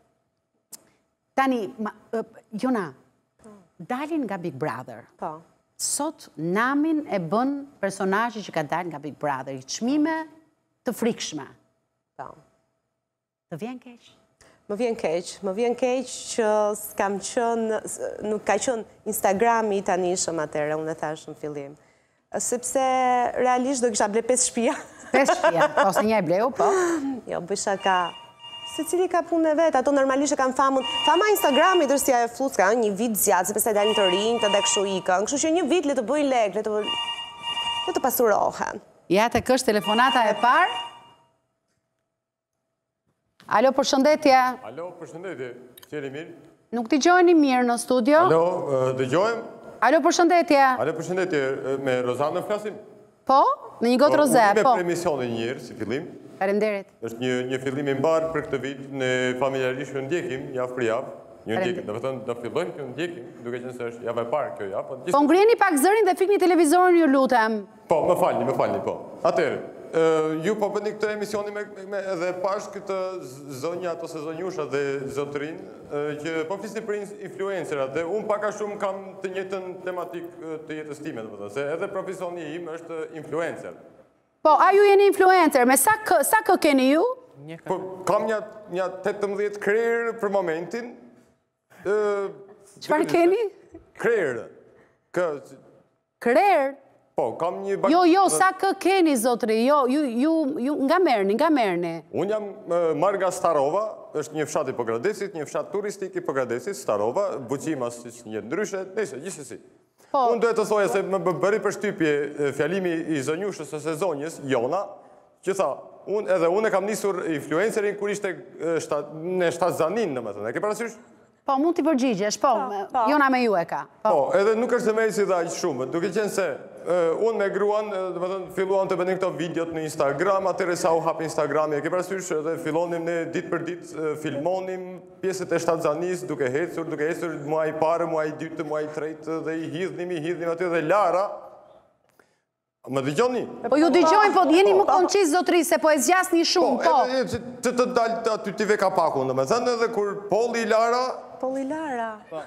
Tani, ma, ë, Jona, dalin nga Big Brother. Po. Sot namin e bën personazhi që ka dalë nga Big Brother, i çmime të frikshme. Po. Të vjen keq? Më vjen keq, më vjen keq që s'kam qënë, nuk ka qënë Instagrami tanishëm atëre, unë e thash në fillim. Sepse realisht do kisha ble pesë shtëpia. pesë shtëpia, po se një e bleu, po. Jo, bësha ka... Se cili ka punë e vetë, ato normalisht e kanë famën. Fama Instagrami dërsia e flusë ka një vit zjatë, se pëse dalin të rinjë, të dhe këshu ikën. Kështu që një vit le të bëjnë lek, le të, le të pasurohen. Ja të kësh telefonata e parë. Alo, përshëndetje. Alo, përshëndetje. Qeni mirë? Nuk t'i gjojni mirë në studio. Alo, dëgjojmë? Alo, përshëndetje. Alo, përshëndetje. Me Rozanën flasim? Po, me Një Gotë Roze, po. Me për emisionin njërë, si fillim. Faleminderit. Është një, një fillim i mbarë për këtë vit, në familjarisht që ndjekim, javë për javë. Një ndjekim, dhe vëtën do fillojnë kjo ndjekim, duke qenë se është javë e parë kjo javë. Po ngriheni pak zërin dhe fikni televizorin, ju lutem. Po, më falni, më falni, po. Atëherë, ju po bëni këtë emisioni me, me edhe pash këtë zonjat ose zonjusha dhe zotrin, që po flisni për influencerat, dhe unë paka shumë kam të njëjtën tematik të jetës time, dhe vëtën, se edhe profesioni im është influencer. Po, a ju jeni influencer, me sa kë, sa kë keni ju? Po, kam një, një tetëmbëdhjetë krerë për momentin. Çfarë keni? Krerë. Kë, Krerë? po, kam një... bak- Jo, jo, sa kë keni, zotri, jo, ju, ju, ju nga merni, nga merni. Unë jam uh, marrë nga Starova, është një fshat i Pogradesit, një fshat turistik i Pogradesit, Starova, Buqima si që një ndryshe, nëse, gjithsesi. Po. Unë duhet të thoja se më bë- bëri për shtypje e, fjalimi i zonjushës ose zonjës, Jona, që tha, unë, edhe unë e kam nisur influencerin kur ishte e, shtat, në shtat zanin, në më thënë, e ke parasysh? Po, mund t'i përgjigjesh, po, po. Jona me ju e ka. Po. Po, edhe nuk është të meri si dhe aqë shumë, duke qenë se uh, unë me gruan, uh, dhe më thënë, filluan të bënin këto videot në Instagram, atëre sa u hap Instagrami, e ke parasysh, edhe fillonim ne ditë për ditë, uh, filmonim pjesët e shtatë zanis, duke hecur, duke hecur muaj parë, muaj dytë, muaj tretë, dhe i hidhnim, i hidhnim aty, dhe Lara, më dëgjoni? Po ju dëgjojnë, po jeni më konqiz, zotri, se po e zjasni shumë, po. edhe që të të dalë të aty t'i ve kapakun, dhe me thënë, edhe kur Polli Lara, Polli Lara.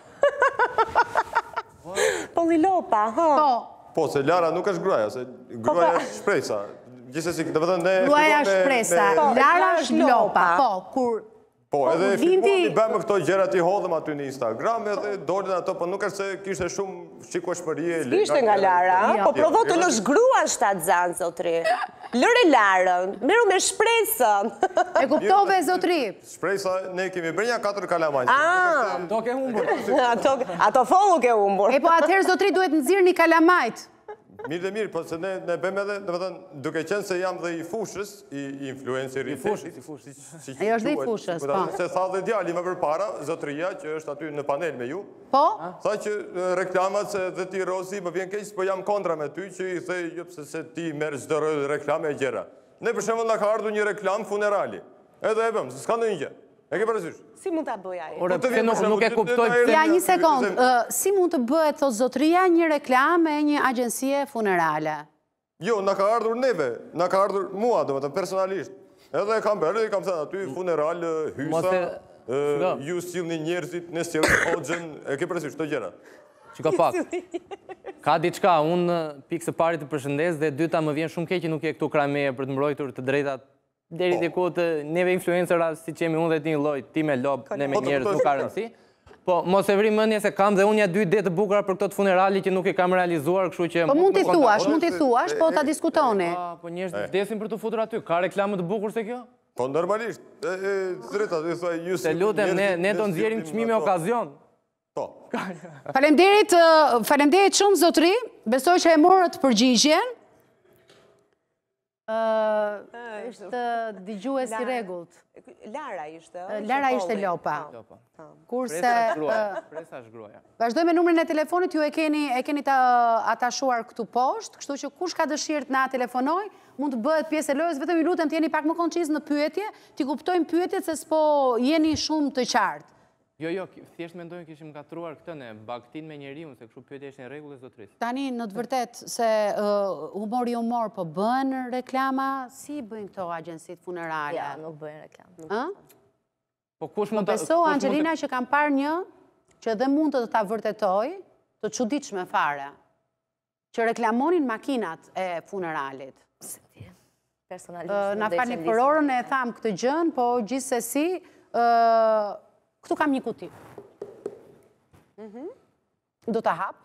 Polli Lopa, ha. Po, po, se Lara nuk është gruaja, se gruaja është shprejsa. Gjithsesi, dhe me thënë, ne... Luaja fillon me- shpresa, me- Lara është lopa, po, kur... Po, edhe po, lindi- fillon i bëmë këto gjërat i hodhëm aty në Instagram, edhe dolën ato, po nuk është se kishte shumë shikueshmërie. Ishte nga Lara, ha? Jo. Po provo të lësh grua shtatë zanë, zotri. Lëre Larën, meru me shpresën. E kuptove, zotri? Shpresa, ne kemi bërë një katër kalamajt. Ah, Do ke humbur. ato, ato follu ke umbur. E po atëherë, zotri, duhet nëzirë një kalamajt. Mirë dhe mirë, po se ne, ne bëmë edhe, dhe më thënë, duke qenë se jam dhe i fushës, i influencerit. I fushës, i fushës. Si, Ai është dhe i fushës, po. Se tha dhe djali më përpara, zotëria, që është aty në panel me ju, Po? tha që e, reklamat se dhe ti Rosi më vjen keq, po jam kontra me ty, që i the jo pse se ti merr çdo reklame e gjëra. Ne për shembull na ka ardhur një reklam funerali. Edhe e bëm, s'ka ndonjë gjë. E ke parasysh? Si mund ta bëj ai? Ore, Po të pse vjen nuk, për nuk e shembull, kuptoj të- të- pse... Ja, një Të- sekund, të- ë, si mund të bëhet, thot zotria, një reklam e një agjensie funerale? Jo, na ka ardhur neve, na ka ardhur mua, do të thënë personalisht. Edhe e kam bërë, i kam thënë aty funeral, hysa, Mos e- ë, Shko. ju sillni njerëzit, ne sillni hoxhën, e ke parasysh këto gjëra. Që ka pak. Ka diçka, unë pikë së pari të përshëndes dhe dyta më vjen shumë keq që nuk je këtu krah meje për të mbrojtur të drejtat deri diku të neve influencera, siç jemi unë dhe ti një lloj, ti me lob, ne me Po, të njerëz kuptoj nuk ka shumë rëndësi. Po, mos e vri mendje se kam dhe unë ja dy ditë të bukura për këto të funerali që nuk i kam realizuar, kështu që... Po mund t'i thuash, mund t'i thuash, po ta diskutoni. Po njerëzit vdesin për të futur aty, ka reklamë të bukur se kjo? Po normalisht, drita, dhe thua ju se lutem, ne do nxjerrim çmime okazion. Po. Faleminderit, faleminderit shumë zotri, besoj që e morët përgjigjen. Ishte dëgjues i rregullt. Lara ishte. Lara ishte Lopa. Kurse Presa është gruaja. Vazhdoj me numrin e telefonit, ju e keni e keni të atashuar këtu poshtë, kështu që kush ka dëshirë të na telefonoj, mund të bëhet pjesë e lojës, vetëm ju lutem të jeni pak më koncis në pyetje, t'i kuptojmë pyetjet se s'po jeni shumë të qartë. Jo, jo, thjesht mendojnë kishim gatruar këtë ne, baktin me njeriun, se kështu pyetje është në rregull e zotrisë. Tani, në të vërtet, se humori humor, po bën reklama, si bëjnë këto agjensit funerale? Ja, nuk bëjnë reklama. Po kush mund të... Beso, Angelina, që kam parë një, që dhe mund të ta vërtetoj, të çuditshme fare, që reklamonin makinat e funeralit. Na falni për orën e tham këtë gjën, po gjithsesi, këtu kam një kuti. Do ta hap?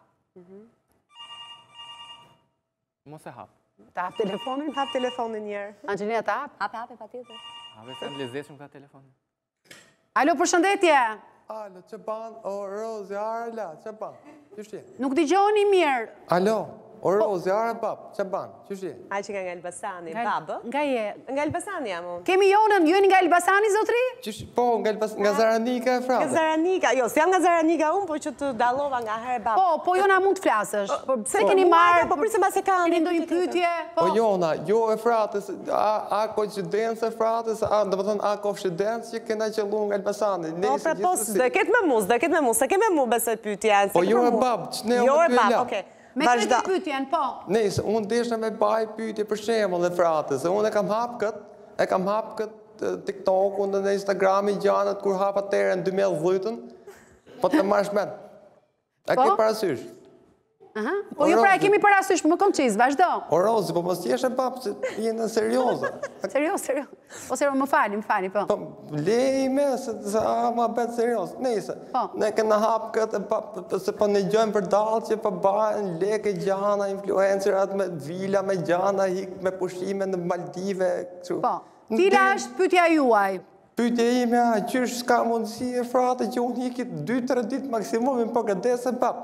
Mos e hap. Ta hap telefonin? Hap telefonin njerë. Angelina, ta hap? Hap, hap, e pa tjetër. Hape se në lezetshëm ka telefonin. Alo, përshëndetje. Alo, që ban? O, Rozi, Arla, që ban? Qështë je? Nuk dëgjoni mirë. Alo, o, Rozi, Arla, bab, që ban? Qështë je? A që nga nga Elbasani, babë? Nga je? Nga Elbasani jam unë. Kemi jonën, ju jeni nga Elbasani, zotri? Qështë, po, nga Zaranika e frate. Nga Zaranika, jo, si jam nga Zaranika unë, po që të dalova nga herë babë. Po, po jona mund të flasësh. Se keni marë, po prisë ma se ka keni ndonjë pyetje? Po, jona, jo e fratës, a koincidencë e fratës, a, dhe më thënë, a koincidencë që kena qëllu nga Elbasani. Po, pra po, s'de ketë me mu, s'de ketë me mu, se ke me mu besoj pyetja. Po, jo e babë, që ne o me pyetja. okej. Me këtë pyetjen, po. Nëse, unë deshë me baj pyetje për shembull dhe fratës, se unë e kam hap këtë, e kam hap këtë TikTok-un dhe në Instagram-i gjanët kur hap atëherë në dy mijë e dhjetë, po të marrësh mend. A ke parasysh? Aha. Po ju pra e kemi parasysh, më koncis, vazhdo. O Rozi, po mos t'jesh e bab, se jenë serioze. Serios, serios. O serios, më fali, më fali, po. Po, lej me, se a ma bet serios. Nëse, ne kena hap këtë, se po në gjojmë për dalë që po bajnë leke gjana, influencerat me vila, me gjana, hik me pushime në Maldive. Po, tila është pyetja juaj? Pyetja ime, a qysh s'ka mundësi e frate që unë hikit dy tre ditë maksimumin, po këdese bab.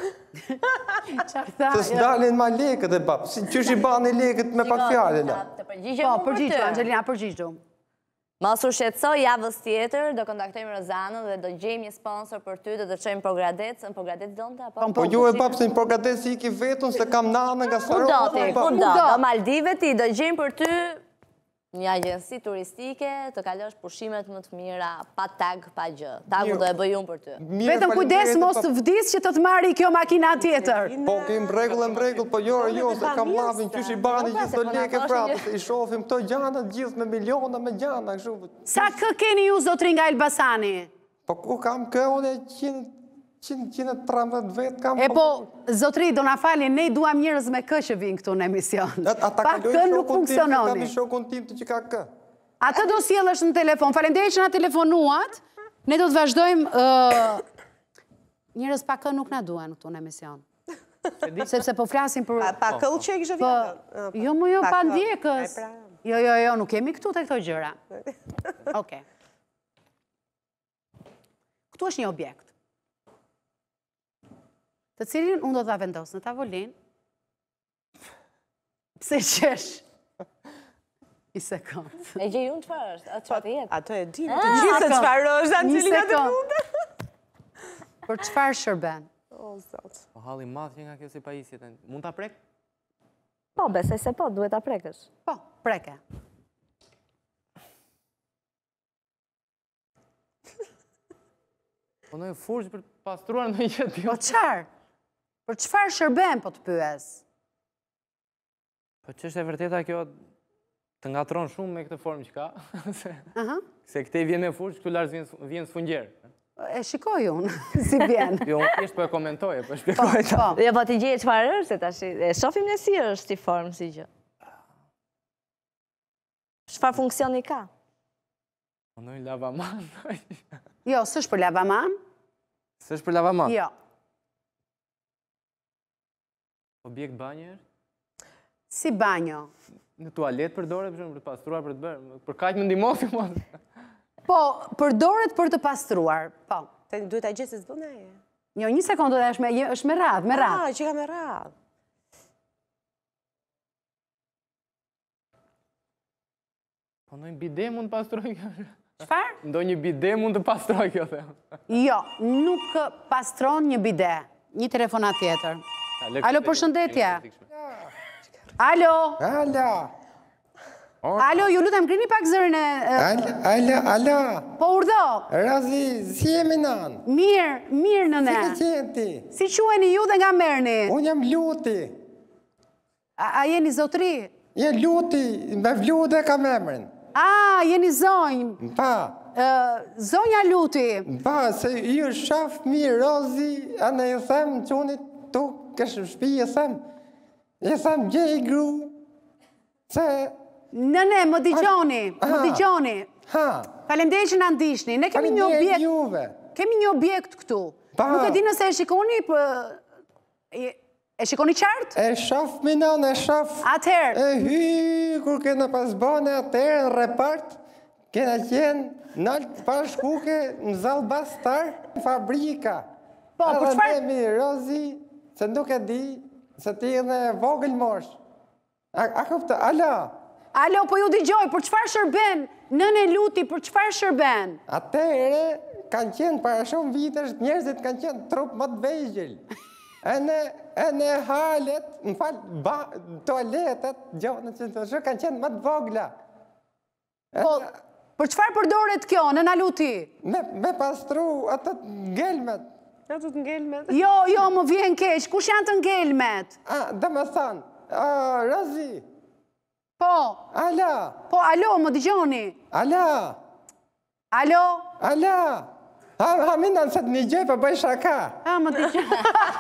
Se s'dalin ma lekët e bab, si qysh i bani lekët me pak fjallin. Po, përgjigju, Angelina, përgjigju. Mos u shqetëso, javës tjetër, do kontaktojmë Rozanën dhe do gjejmë një sponsor për ty, do të çojmë Progradec, në Progradec donte apo? Po ju e bab se në Progradec i ki vetun se kam nanën nga Sarova. Ku do ti, ku do, do Maldive ti, do gjejmë për ty një agjensi turistike, të kalosh pushimet më të mira, pa tag, pa gjë. Tagu do e bëj unë për ty. Vetëm kujdes mos të vdis që të të marri kjo makina tjetër. Po, kem regull e mregull, po jo, jo, se kam lavin, qysh i bani gjithë të leke fratë, se i shofim të gjana gjithë me miliona me gjana. Sa kë keni ju zotri nga Elbasani? Po, ku kam kë, unë e qind e tridhjetë vetë kam... E po, zotri, do na falin, ne i duam njërës me kë që vinë këtu në emision. Pa kë nuk funksiononi. Kam i shokun tim të që ka kë. Atë do sjellësh në telefon. Faleminderit që na telefonuat. Ne do të vazhdojmë... Njërës pa kë nuk na duan këtu në emision. Sepse po flasim për... Pa këllë që e kishë vjetën? Jo, më jo, pa ndjekës. Jo, jo, jo, nuk kemi këtu të këto gjëra. Oke. Këtu është një objekt, të cilin unë do të vendosë në tavolin. Pse qesh? Një sekundë. E gjej unë çfarë është? Atë çfarë jetë? Ato e di, të gjithë se çfarë është, Angelina të fundë. Për çfarë shërben? O, zot. Po halli madh që nga kjo si pajisjet. Mund ta prek? Po, besoj se po, duhet ta prekësh. Po, preke. Po në furç për pastruar në jetë. Po qarë? Për qëfar shërben po të pyes? Po që është e vërteta kjo të ngatron shumë me këtë formë që ka. Se këte vjen me furç, këtu larës vjen sfungjerë. E shikoj unë, si vjen. Jo, unë thjesht po e komentoj, po e shpjegoj ta. Jo, po t'i gjej çfarë është, tash e shohim ne si është si formë si gjë. Çfarë funksioni ka? Po ndonjë lavaman. Jo, s'është për lavaman. Së është për lavamat? Jo. Objekt banjër? Si banjo. Në tualet përdore, për shumë, për të pastruar, për të bërë. Për kaq më ndihmosi, mo. Po, përdoret për të pastruar. Po. Te duhet ta gjej se s'bën ai. Jo, një sekondë, është me është me radhë, me radhë. Ah, që ka me radhë. Po ndonjë bide mund të pastroj kjo? Çfarë? Ndonjë bide mund të pastroj kjo, them. Jo, nuk pastron një bide. Një telefonat tjetër. Alo, përshëndetje. Alo. Ala. Alo, ju lutem ngrini pak zërin e... Ala, ala, ala. Po urdhë. Razi, si jemi nan? Mirë, mirë nëne. Si ke qenë ti? Si quheni ju dhe nga merrni? Unë jam Luti. A, a jeni zotri? Je Luti, me vlu dhe kam emrin. A, jeni zonjë. Pa. Zonja Luti. Pa, se ju shaf mirë Rozi, anë e them qunit tu kësh shpi, e them, e them gjej gru, se... Nëne, më digjoni, më digjoni. Ha. Faleminderit që na ndihni. Ne kemi një objekt. Juve. Kemi një objekt këtu. Pa. Nuk e di nëse e shikoni, për... E, e shikoni qartë? E shaf minon, e shaf... Atëherë. E hy, kur kena pas bane atëherë në repart, kena qenë naltë pashkuke në zalë bastar, në fabrika. Po, për çfarë? Edhe ne mi, Rozi, se nuk e di, se ti në vogël mosh. A, a kupta, ala? Alo, po ju digjoj, për çfarë shërben? Nëne Luti, për çfarë shërben? Atëhere, kanë qenë para shumë vitesh, njerëzit kanë qenë trup më të vegjël. E në, e në halet, në falë, ba, toaletet, gjonë që të shë, kanë qenë më të vogla. Po, për çfarë përdoret kjo, nëna Luti? Me, me pastru atët ngelmet. Atët ngelmet? Jo, jo, më vjen keq, kush janë të ngelmet? A, dhe me thanë, a, Rozi, Po, ala, po, alo, më digjoni. ala, Alo? ala, ha, ha minan se të një gjej për bëj shaka. A, më digjoni.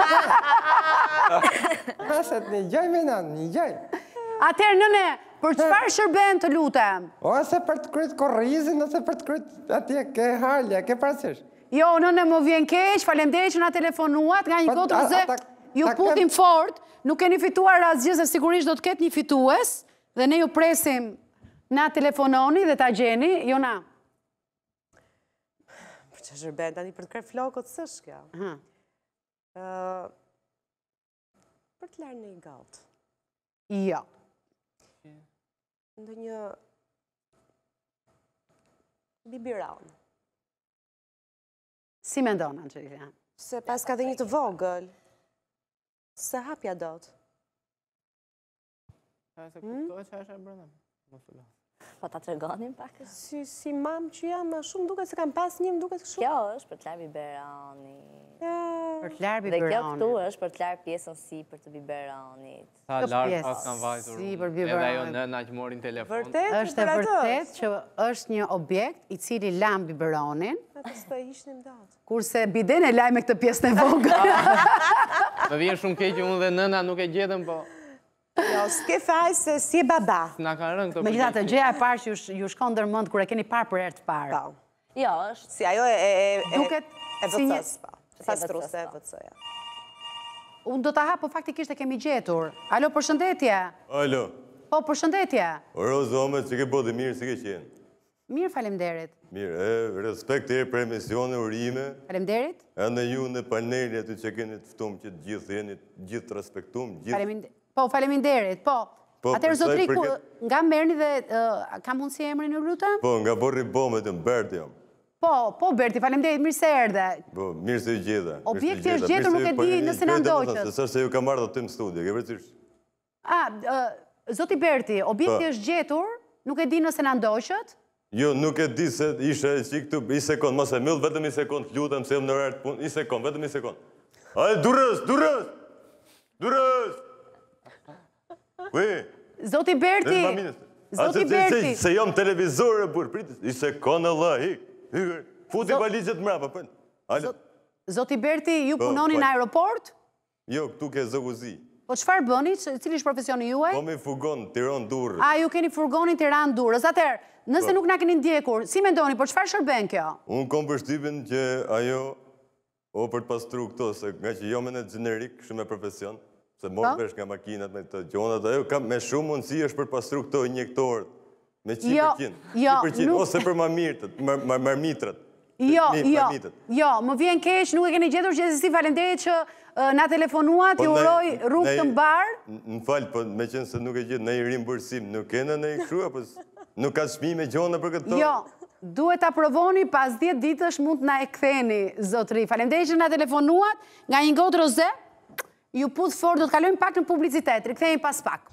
Ha, se të një gjej minan, një gjej. Atëherë, nëne, për çfarë shërben të lutem? Ose për të kryt korrizin, ose për të kryt atje ke halja, ke parasysh. Jo, nëne, më vjen keq, faleminderit që na telefonuat nga një Po, gotë a- rëze. ata- Ju ta putim kem- fort, nuk keni fituar asgjë, se sigurisht do të ketë një fitues, dhe ne ju presim na telefononi dhe ta gjeni, jo na. Për që shërben, tani për të kërë flokët sësh kjo. Aha. Ë, Për të larë në i galtë. Jo. Ndë një bibiran. Si me ndonë, Angelina? Se pas ka dhe një të vogël, se hapja dot. A se kuptoj që është e brenda. Mos u la. Po ta tregonim pak. Si, si mam që jam, ma shumë duket se kam pas një, më duket shumë. Kjo është për të larë biberoni. Ja. Për të larë Dhe kjo biberoni. këtu është për të larë pjesën si për të biberonit. Sa Kjo larg pjesë, pas kanë vajtur. si unë. për biberon. Edhe ajo nëna që morin telefon. Vërtet? Është e për atë? vërtet që është një objekt i cili lam biberonin, Atë s'po e ishnim datë. kurse biden e laj me këtë pjesën e vogël. Më vjen shumë keq që unë dhe nëna nuk e gjetëm, po Jo, s'ke faj se si e baba. na kanë rënë këto. Me gjitha të gjëja e parë që ju- ju shkon ndërmend kur e keni parë për herë të parë. Po. Jo, është Si ajo e... e, e Duket e si një- vëcës, po. Pastruese e vëcëja. Unë do ta hap, po faktikisht e kemi gjetur. Alo, përshëndetje. Alo, Po, përshëndetje. Rozo, ome, që ke bodi mirë, si ke qenë? Mirë, faleminderit. Mirë, e, respekt e për emisione urime, Faleminderit. e në ju në paneli aty që keni të ftum që të gjithë jeni, gjithë të respektum, gjithë... Faleminderit. Po, faleminderit. Po. Po, Atëherë për sa i zotri, ku- përket- nga merrni dhe ë, ka mundësi emrin ju lutem? Po, nga borri bomet të mbert jam. Po, po Berti, faleminderit, mirë se erdhe. Po, mirë se ju gjeta. mirë se Objekti ju është gjeta, gjetur, mirë se nuk e ju- di po, nëse na shkoj domethënë, ndoqët. Se s'është se ju kam ardhur aty në studio, ke vërtetë? A, ë, zoti Berti, objekti Po. është gjetur, nuk e di nëse na ndoqët. Jo, nuk e di se ishe që këtu, i sekund, mos e myll, vetëm i sekund, lutem se jam në orë të punë, i sekund, vetëm i sekund. Ajde, durrës, durrës! Durrës! Ui, Zoti Berti, Dhe maminës. zoti A, se- se- Berti, Se jam televizor e burë, pritë, i sekund, Allah, hik, hik, futi valizet mrapa, për. Ale, zoti Berti, ju Po, punoni po. në aeroport? jo, këtu ke zoguzi. Po çfarë bëni? Ç- Cili është profesioni juaj? Po me fugon, tiron, durrë. A, ju keni furgonin Tiranë Durrës. Atëherë, nëse Po. nuk na keni ndjekur, si mendoni, por çfarë shërben kjo? Unë kom përshtypjen që ajo O, për të pastru këto, se nga që jo me në generik, shumë e profesion, se morë vesh nga makinat me të gjonat, dhe kam me shumë mundësi është për pastru këto injektorët, me qind për qind, ose për marmitrat. Jo, jo, jo, më vjen keq, nuk e keni gjetur gjithësisht, faleminderit që na telefonuat, ju uroj rrugë të mbar. Në falë, po me qenë se nuk e gjithë në i rimbursim, nuk kena në i këshu, apo nuk ka shmi me gjona për këto? Jo, duhet ta provoni, pas dhjetë ditësh mund na e ktheni, zotri. Faleminderit që na telefonuat, nga një gotë roze, ju puth fort, do të kalojmë pak në publicitet, rikthehemi pas pak.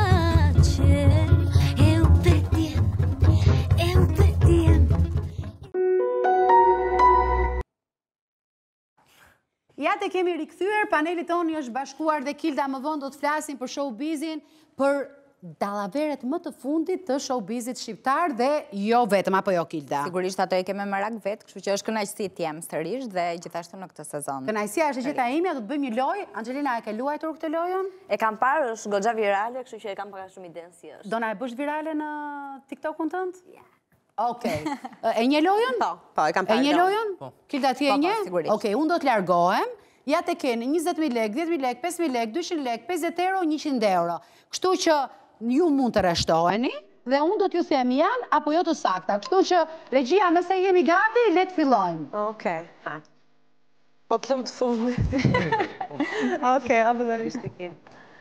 Ja të kemi rikthyer, panelit toni është bashkuar dhe Kilda më vonë do të flasin për showbizin, për dallaveret më të fundit të showbizit shqiptar dhe jo vetëm, apo jo Kilda? Sigurisht ato e keme më rak vetë, kështu që është kënaqësi t'jem sërish dhe gjithashtu në këtë sezon. Kënaqësia është e gjitha imja, do të bëjmë një lojë. Angelina, e ke luajtur këtë lojën? E kam parë, është goxha virale, kështu që e kam pak shumë iden si është. Do na e bësh virale në TikTok-un tënd? Ja. Okej. E një lojën? Po, po, e kam parë. E një lojën? Kilda, ti e një? Sigurisht. Okej, unë do të largohem. Ja të keni njëzet mijë lek, dhjetë mijë lek, pesë mijë lek, dyqind lek, pesëdhjetë euro, njëqind euro. Kështu që ju mund të rreshtoheni dhe unë do t'ju them janë apo jo të sakta. Kështu që regjia, nëse jemi gati, le të fillojmë. Okej. Po të them të fundit. Okej, absolutisht e ke.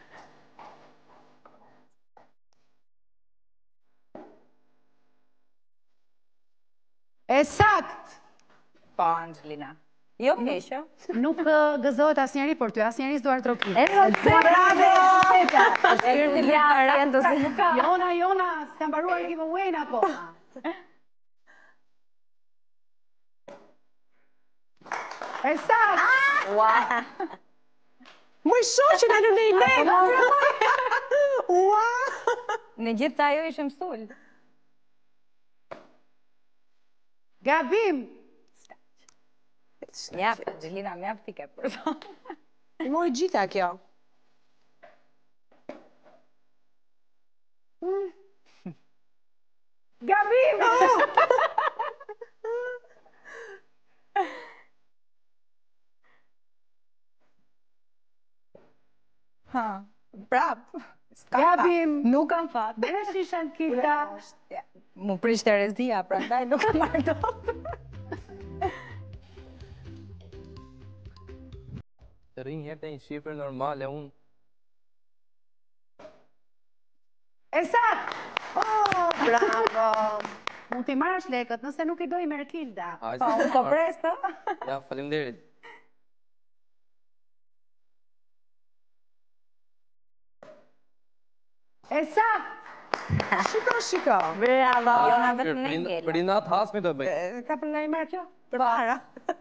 E sakt! Po, Angelina. Jo keqë. Nuk gëzohet asnjëri për ty, asnjëri s'duar troki. E bravo! Jona, Jona, s'ka mbaruar giveaway-n akoma. E sakt! Ua! Më shoqën a në në i lekë! Ua! Në gjithë të ajo ishëm sul. Gabim! Mjaf, Angelina, mjaf t'i ke për to. Më i gjitha kjo. Gabim! Ha, prap. Gabim! Nuk kam fat. Dhe shishan Kilda. Mu prish të rezdia, pra ndaj nuk kam marrë do. Të rinjë jep të një shifër normale, unë... E sakt! Oh, bravo! Mund t'i marrësh lekët, nëse nuk i doj merr Kilda. Po, unë po pres të. Ja, faleminderit. E sakt! Shiko, shiko. Bravo! Jona vetëm në ngella. Për i natë hasmi të bëj. Ka për nga i marrë kjo? Për para.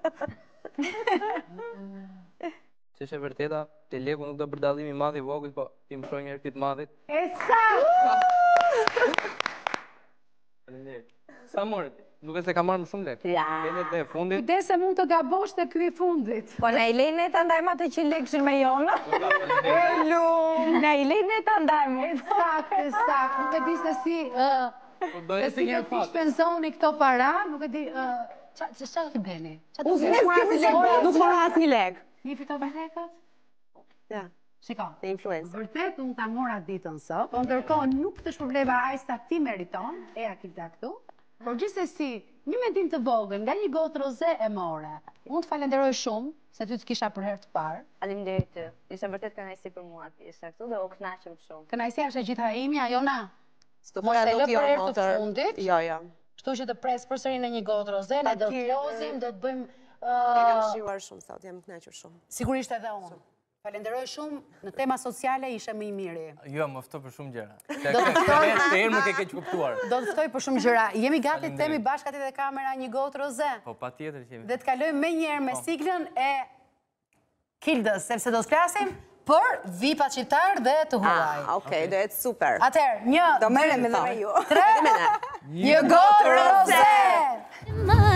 Që është e vërteta, të leku nuk do përdalimi madhi vogël, po ti më shoj njerë këtë madhit. E sakt! Faleminderit. Sa morë ti? Nuk e se ka marrë më shumë lek. Ja. Kenet dhe fundit. Kujdes se mund të gabosh të ky i fundit. Po në i lejnë e të ndajmë atë që lekëshin me Jona. Elu! Në i lejnë e të ndajmë. E sakt, e sakt. Nuk e di se si... Po doje Se se si një të ti fat. shpenzoni këto para, nuk e di... Qa të të bëni? Nuk mora asë një lekë. Një fitove lekët? Ja, Shiko. të influencer. Vërtet, unë ta mora ditën sot, po ndërkohë nuk të shpërbleva aq sa ti meriton, e Kilda këtu. Por gjithsesi, një mendim të vogël, nga një gotë roze e more. Unë të falenderoj shumë, se ty të kisha për herë të parë. Faleminderit ty. Ishte vërtet kënaqësi për mua ti, ishte këtu dhe u kënaqem shumë. Kënaqësia është e gjitha imja, Jona. Mos e lë për herë të fundit. Jo, jo. Kështu që të pres përsëri në një gotë roze, ne do të lozim, do të bëjmë... E kam shijuar shumë sot, jam kënaqur shumë. Sigurisht edhe unë. Falenderoj shumë, në tema sociale ishe më i miri. Jo, më fto për shumë gjëra. Të herë më ke keq kuptuar. Do të ftoj për shumë gjëra. Jemi gati të themi bashkë aty te kamera një gotë roze. Po patjetër që jemi. Dhe të kalojmë me njëherë me siglën e Kildës, sepse do të flasim për vipat shqiptar dhe të huaj. Ah, okej, do jetë super. Atëherë, një, Do merrem edhe me ju. tre, një gotë roze!